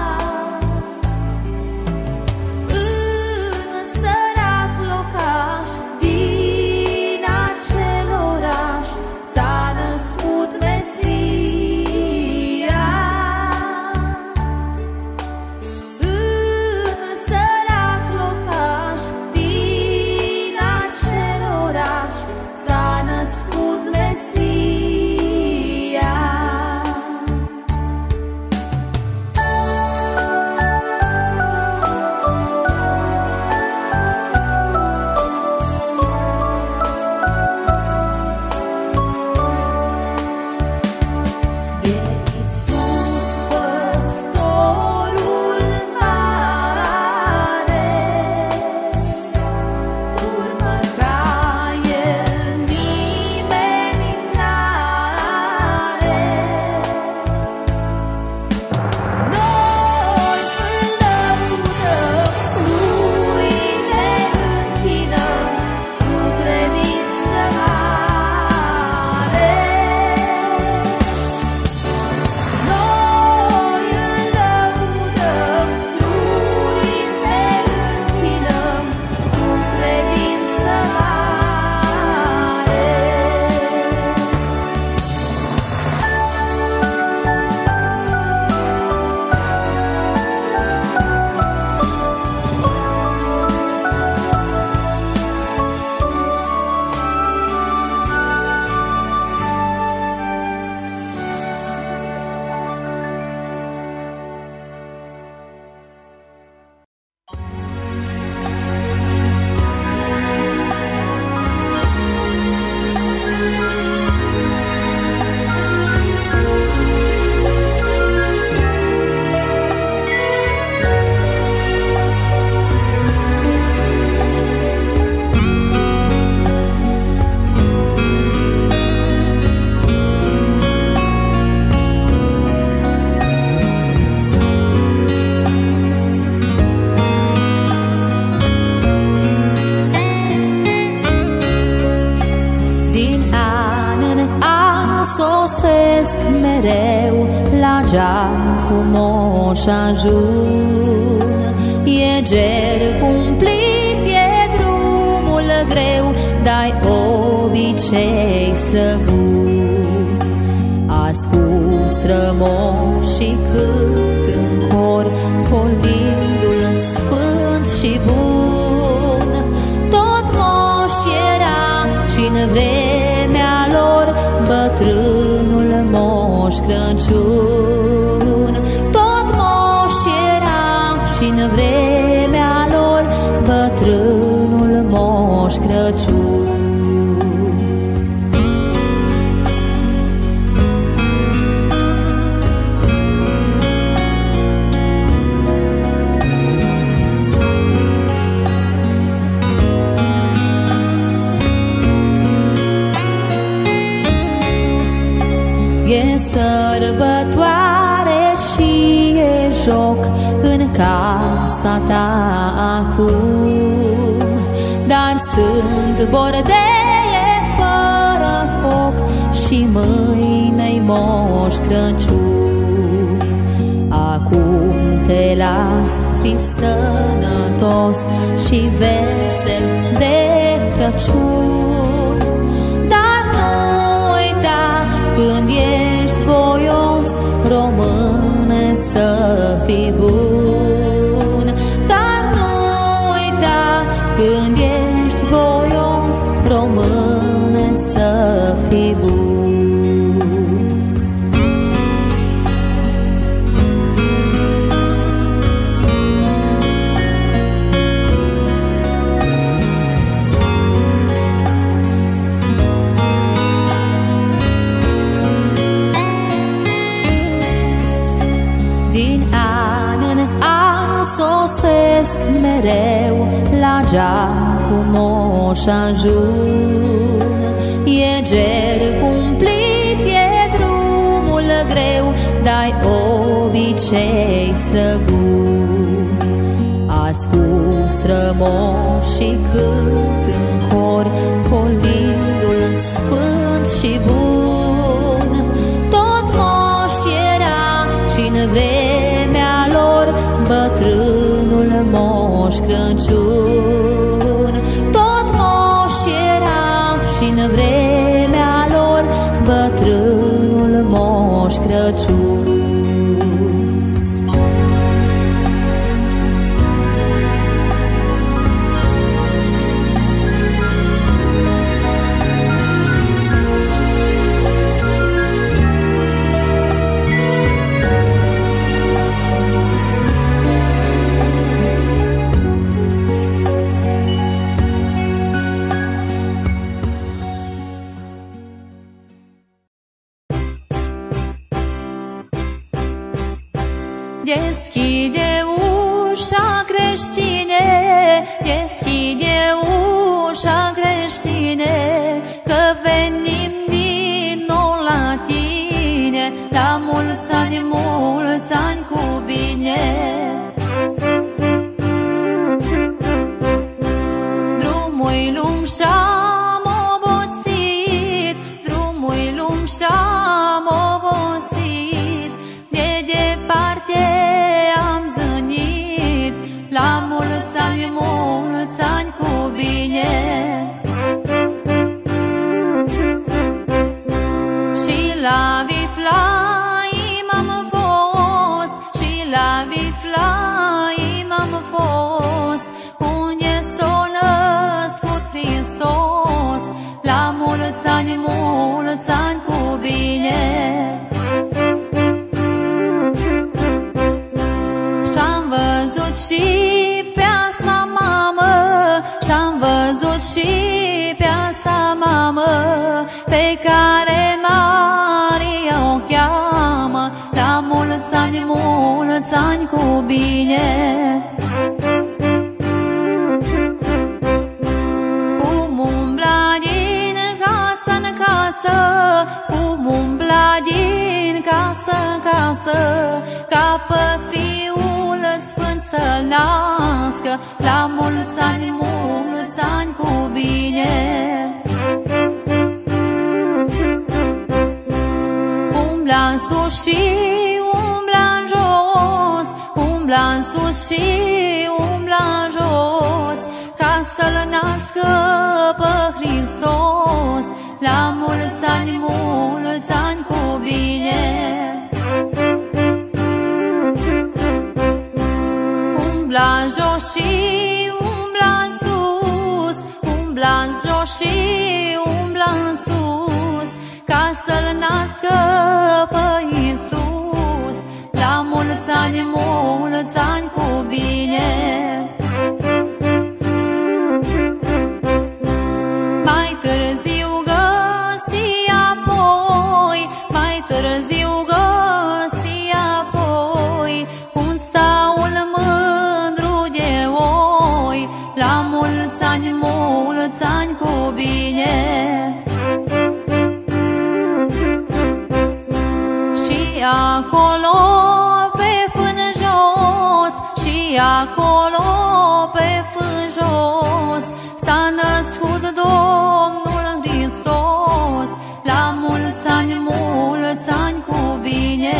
[SPEAKER 6] În sărac locaș din acel oraș s-a născut Mesia. În sărac locaș din acel oraș s-a născut Mesia.
[SPEAKER 3] sosesc mereu, la geam cu moș ajun. E ger cumplit, e drumul greu, dai obicei străbun. Ascult strămoșii cât în cor, colindul sfânt și bun. Tot moș era și-n vremea lor, bătrânul Moș Crăciun. Tot moș era și-n vremea lor, bătrânul Moș Crăciun. E sărbătoare și e joc în casa ta acum, dar sunt bordeie fără foc și mâine-i Moș Crăciun. Acum te las, fi sănătos și vesel de Crăciun, dar nu uita când ești voios, române, să fii bun. Dar nu uita când ești voios, române, să fii bun. Sosesc mereu, la geam cu moș ajun. E ger cumplit, e drumul greu, dai obicei străbun. Ascult strămoșii cânt în cor, colindul sfânt și bun. Tot moș era și-n vremea lor, bătrânul Moș Crăciun. Tot moș era și-n vremea lor, bătrânul Moș Crăciun. Deschide ușa, creștine, deschide ușa, creștine, că venim din nou la tine, la mulți ani cu bine. Drumul-i lung și-am obosit, drumul-i lung și-am obosit, de departe am zânit, la mulți ani cu bine. Și la Viflaim am fost, și la Viflaim am fost, unde s-a născut Hristos, la mulți ani cu bine. Și-am văzut și pe asta mamă, și-am văzut și pe asta mamă, pe care Maria o cheamă, la mulți ani cu bine. Cum umbla din casă în casă, cum umbla din casă în casă, ca pe Fiul Sfânt să-L nască, la mulți ani cu bine.
[SPEAKER 6] în sus și umbla în jos, umbla în sus și umbla în jos, ca să-L nască pe Hristos. La mulți ani cu bine. Umbla în jos și umbla în sus, umbla în jos și umbla în sus, ca să-L nască pe Iisus. La mulți ani cu bine. Mai târziu găsi apoi, mai târziu găsi apoi un staul mândru de oi. La mulți ani cu bine. Și acolo pe fân jos, și acolo pe fân jos, s-a născut Domnul Hristos. La mulți ani cu bine.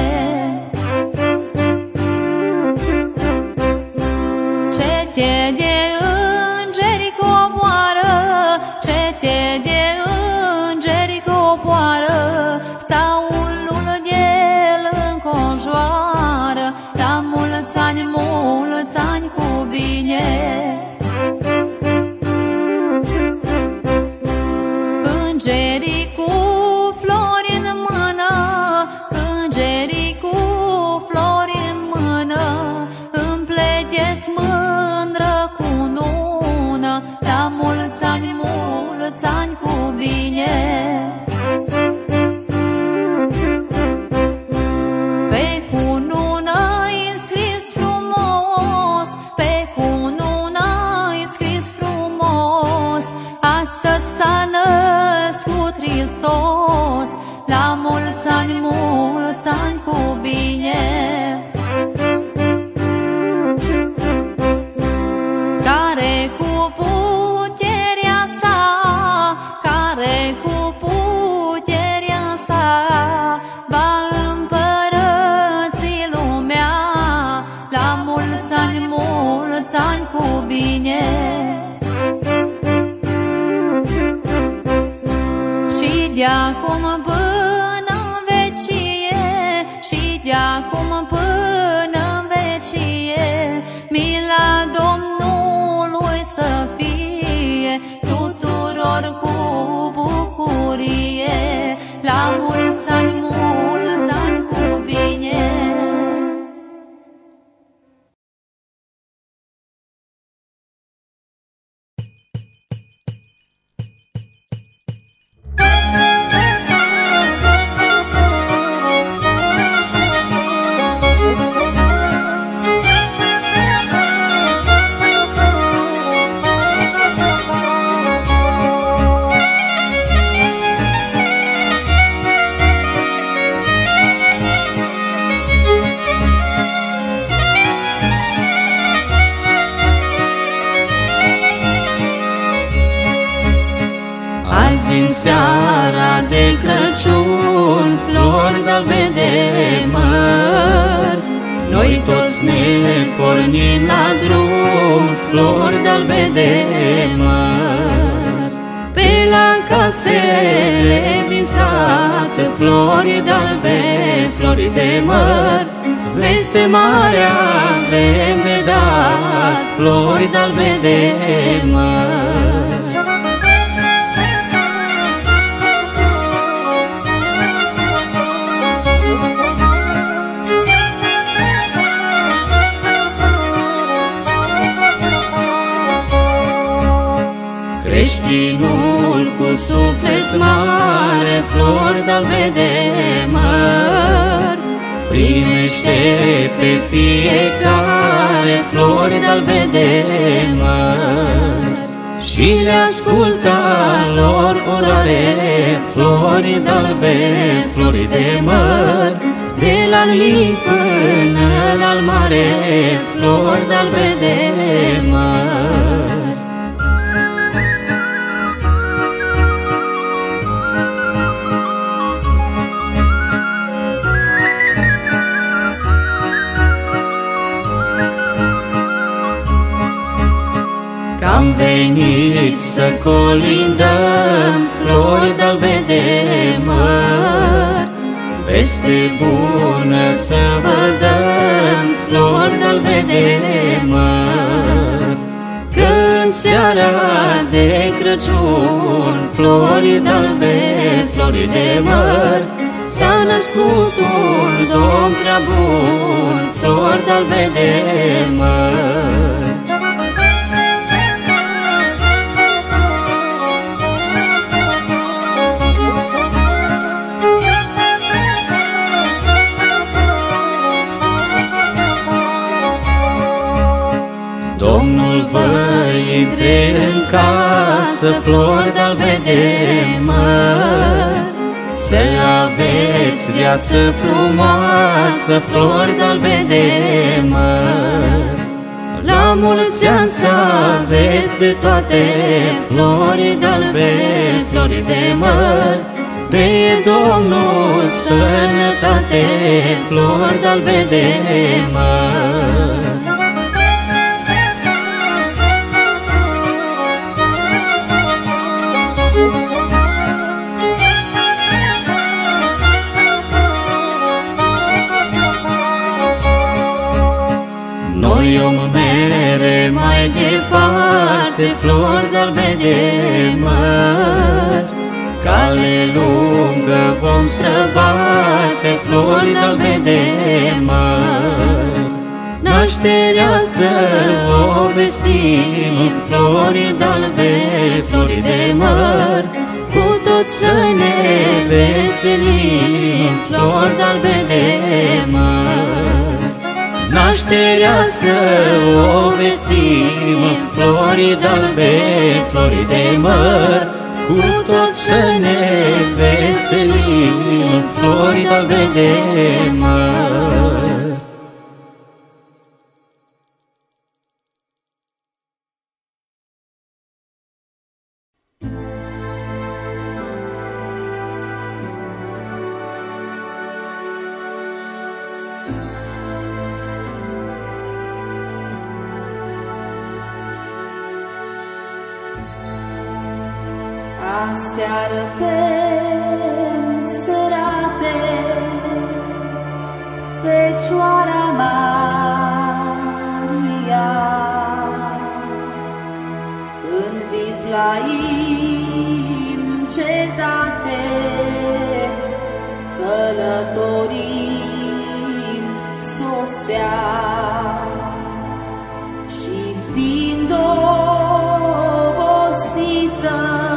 [SPEAKER 6] Cete de îngeri coboară, cete de îngeri coboară, staul de El înconjoară. La mulți ani cu bine. Îngerii cu flori în mână, îngerii cu flori în mână, împletesc mândră cunună. La mulți ani cu bine. Pe cunună-i scris frumos, pe cunună-i scris frumos, astăzi s-a născut Hristos. La mulți ani cu bine. Care cu puterea sa, care cu puterea sa va împărăți lumea. La mulți ani cu bine. Și de-acum până în vecie, și de-acum până în vecie, mila Domnului să fie tuturor cu bucurie. La mulți ani cu bine.
[SPEAKER 3] Azi în seara de Crăciun, flori de-albe de măr, noi toți ne pornim la drum, flori de-albe de măr. Pe la casele din sat, flori de-albe, flori de măr, veste mare avem de dat, flori de-albe de măr. Creștinul cu suflet mare, flori de-albe de măr, primește pe fiecare flori de-albe de măr. Și le ascultă lor urare, flori de-albe, flori de măr, de la mic până la mare, flori de-albe de măr. veniți să colindăm flori de-albe de măr. Veste bună să vă dăm flori de-albe de măr. Când seara de Crăciun, flori de-albe, flori de măr, s-a născut un Domn prea bun, flori de-albe de măr. Domnul vă intre în casă, flori de-albe de măr, să aveți viață frumoasă, flori de-albe de măr. La mulți ani să aveți de toate, flori de-albe, flori de măr. De Domnul sănătate, flori de-albe de măr. Noi om mere mai departe, flori de-albe de măr. Cale lungă vom străbate, flori de-albe de măr. Nașterea să o vestim, flori de-albe, flori de măr. Cu toți să ne veselim, flori de-albe de măr. Nașterea să o vestim, flori de-albe, flori de măr. Cu toți să ne veselim, flori de-albe de măr.
[SPEAKER 6] Aseară pe sărate, Fecioara Maria, în Viflaim cetate, călătorind sosea, și fiind obosită,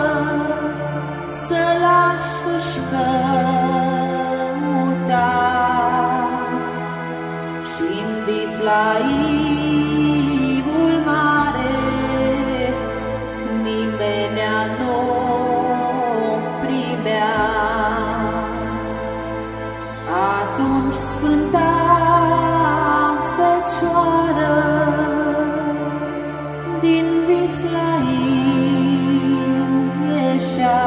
[SPEAKER 6] să lași își căuta, și-n Viflaimul mare nimenea n-o primea. Atunci Sfânta Fecioară din Viflaim ieșea,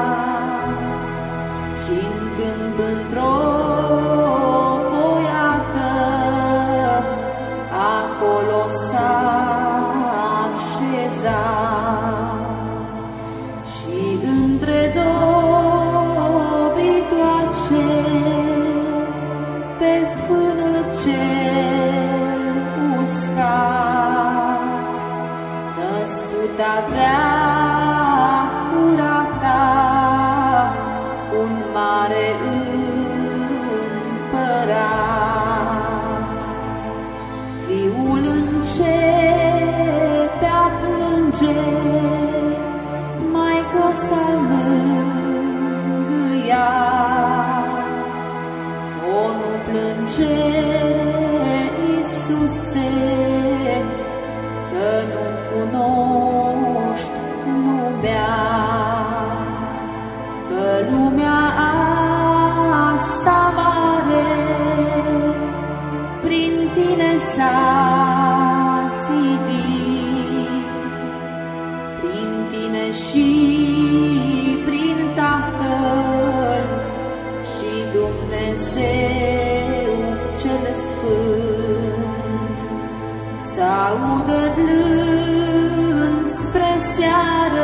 [SPEAKER 6] și-n câmp într-o poiată, acolo s-a așezat, și între două bitoace, pe fânul cel uscat, născuta prea curata, un mare împărat. Fiul începea plânge, maică s-al mângâia. O, nu plânge, Iisuse, că nu cunoști lumea, că lumea asta mare prin tine s-a zidit, prin tine și prin Tatăl și Dumnezeu cel Sfânt. Să audă blând spre seară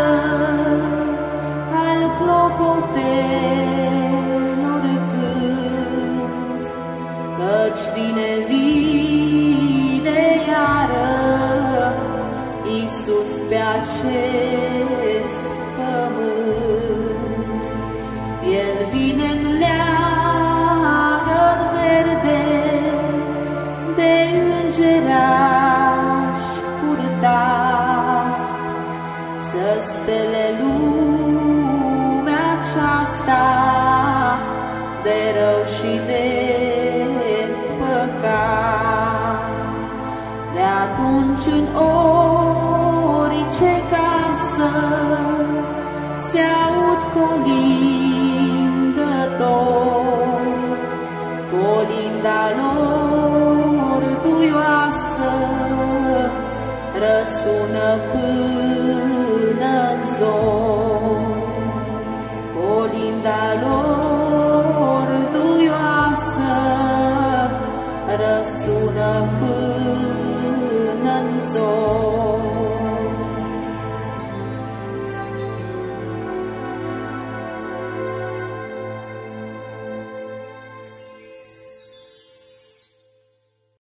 [SPEAKER 6] acest pământ. El vine în leagăn verde de îngeraș purtat, să spele lumea aceasta de rău și de păcat. De atunci în orice casă se aud colindători, colinda lor duioasă răsună până-n zori. Colinda lor duioasă răsună până-n zori.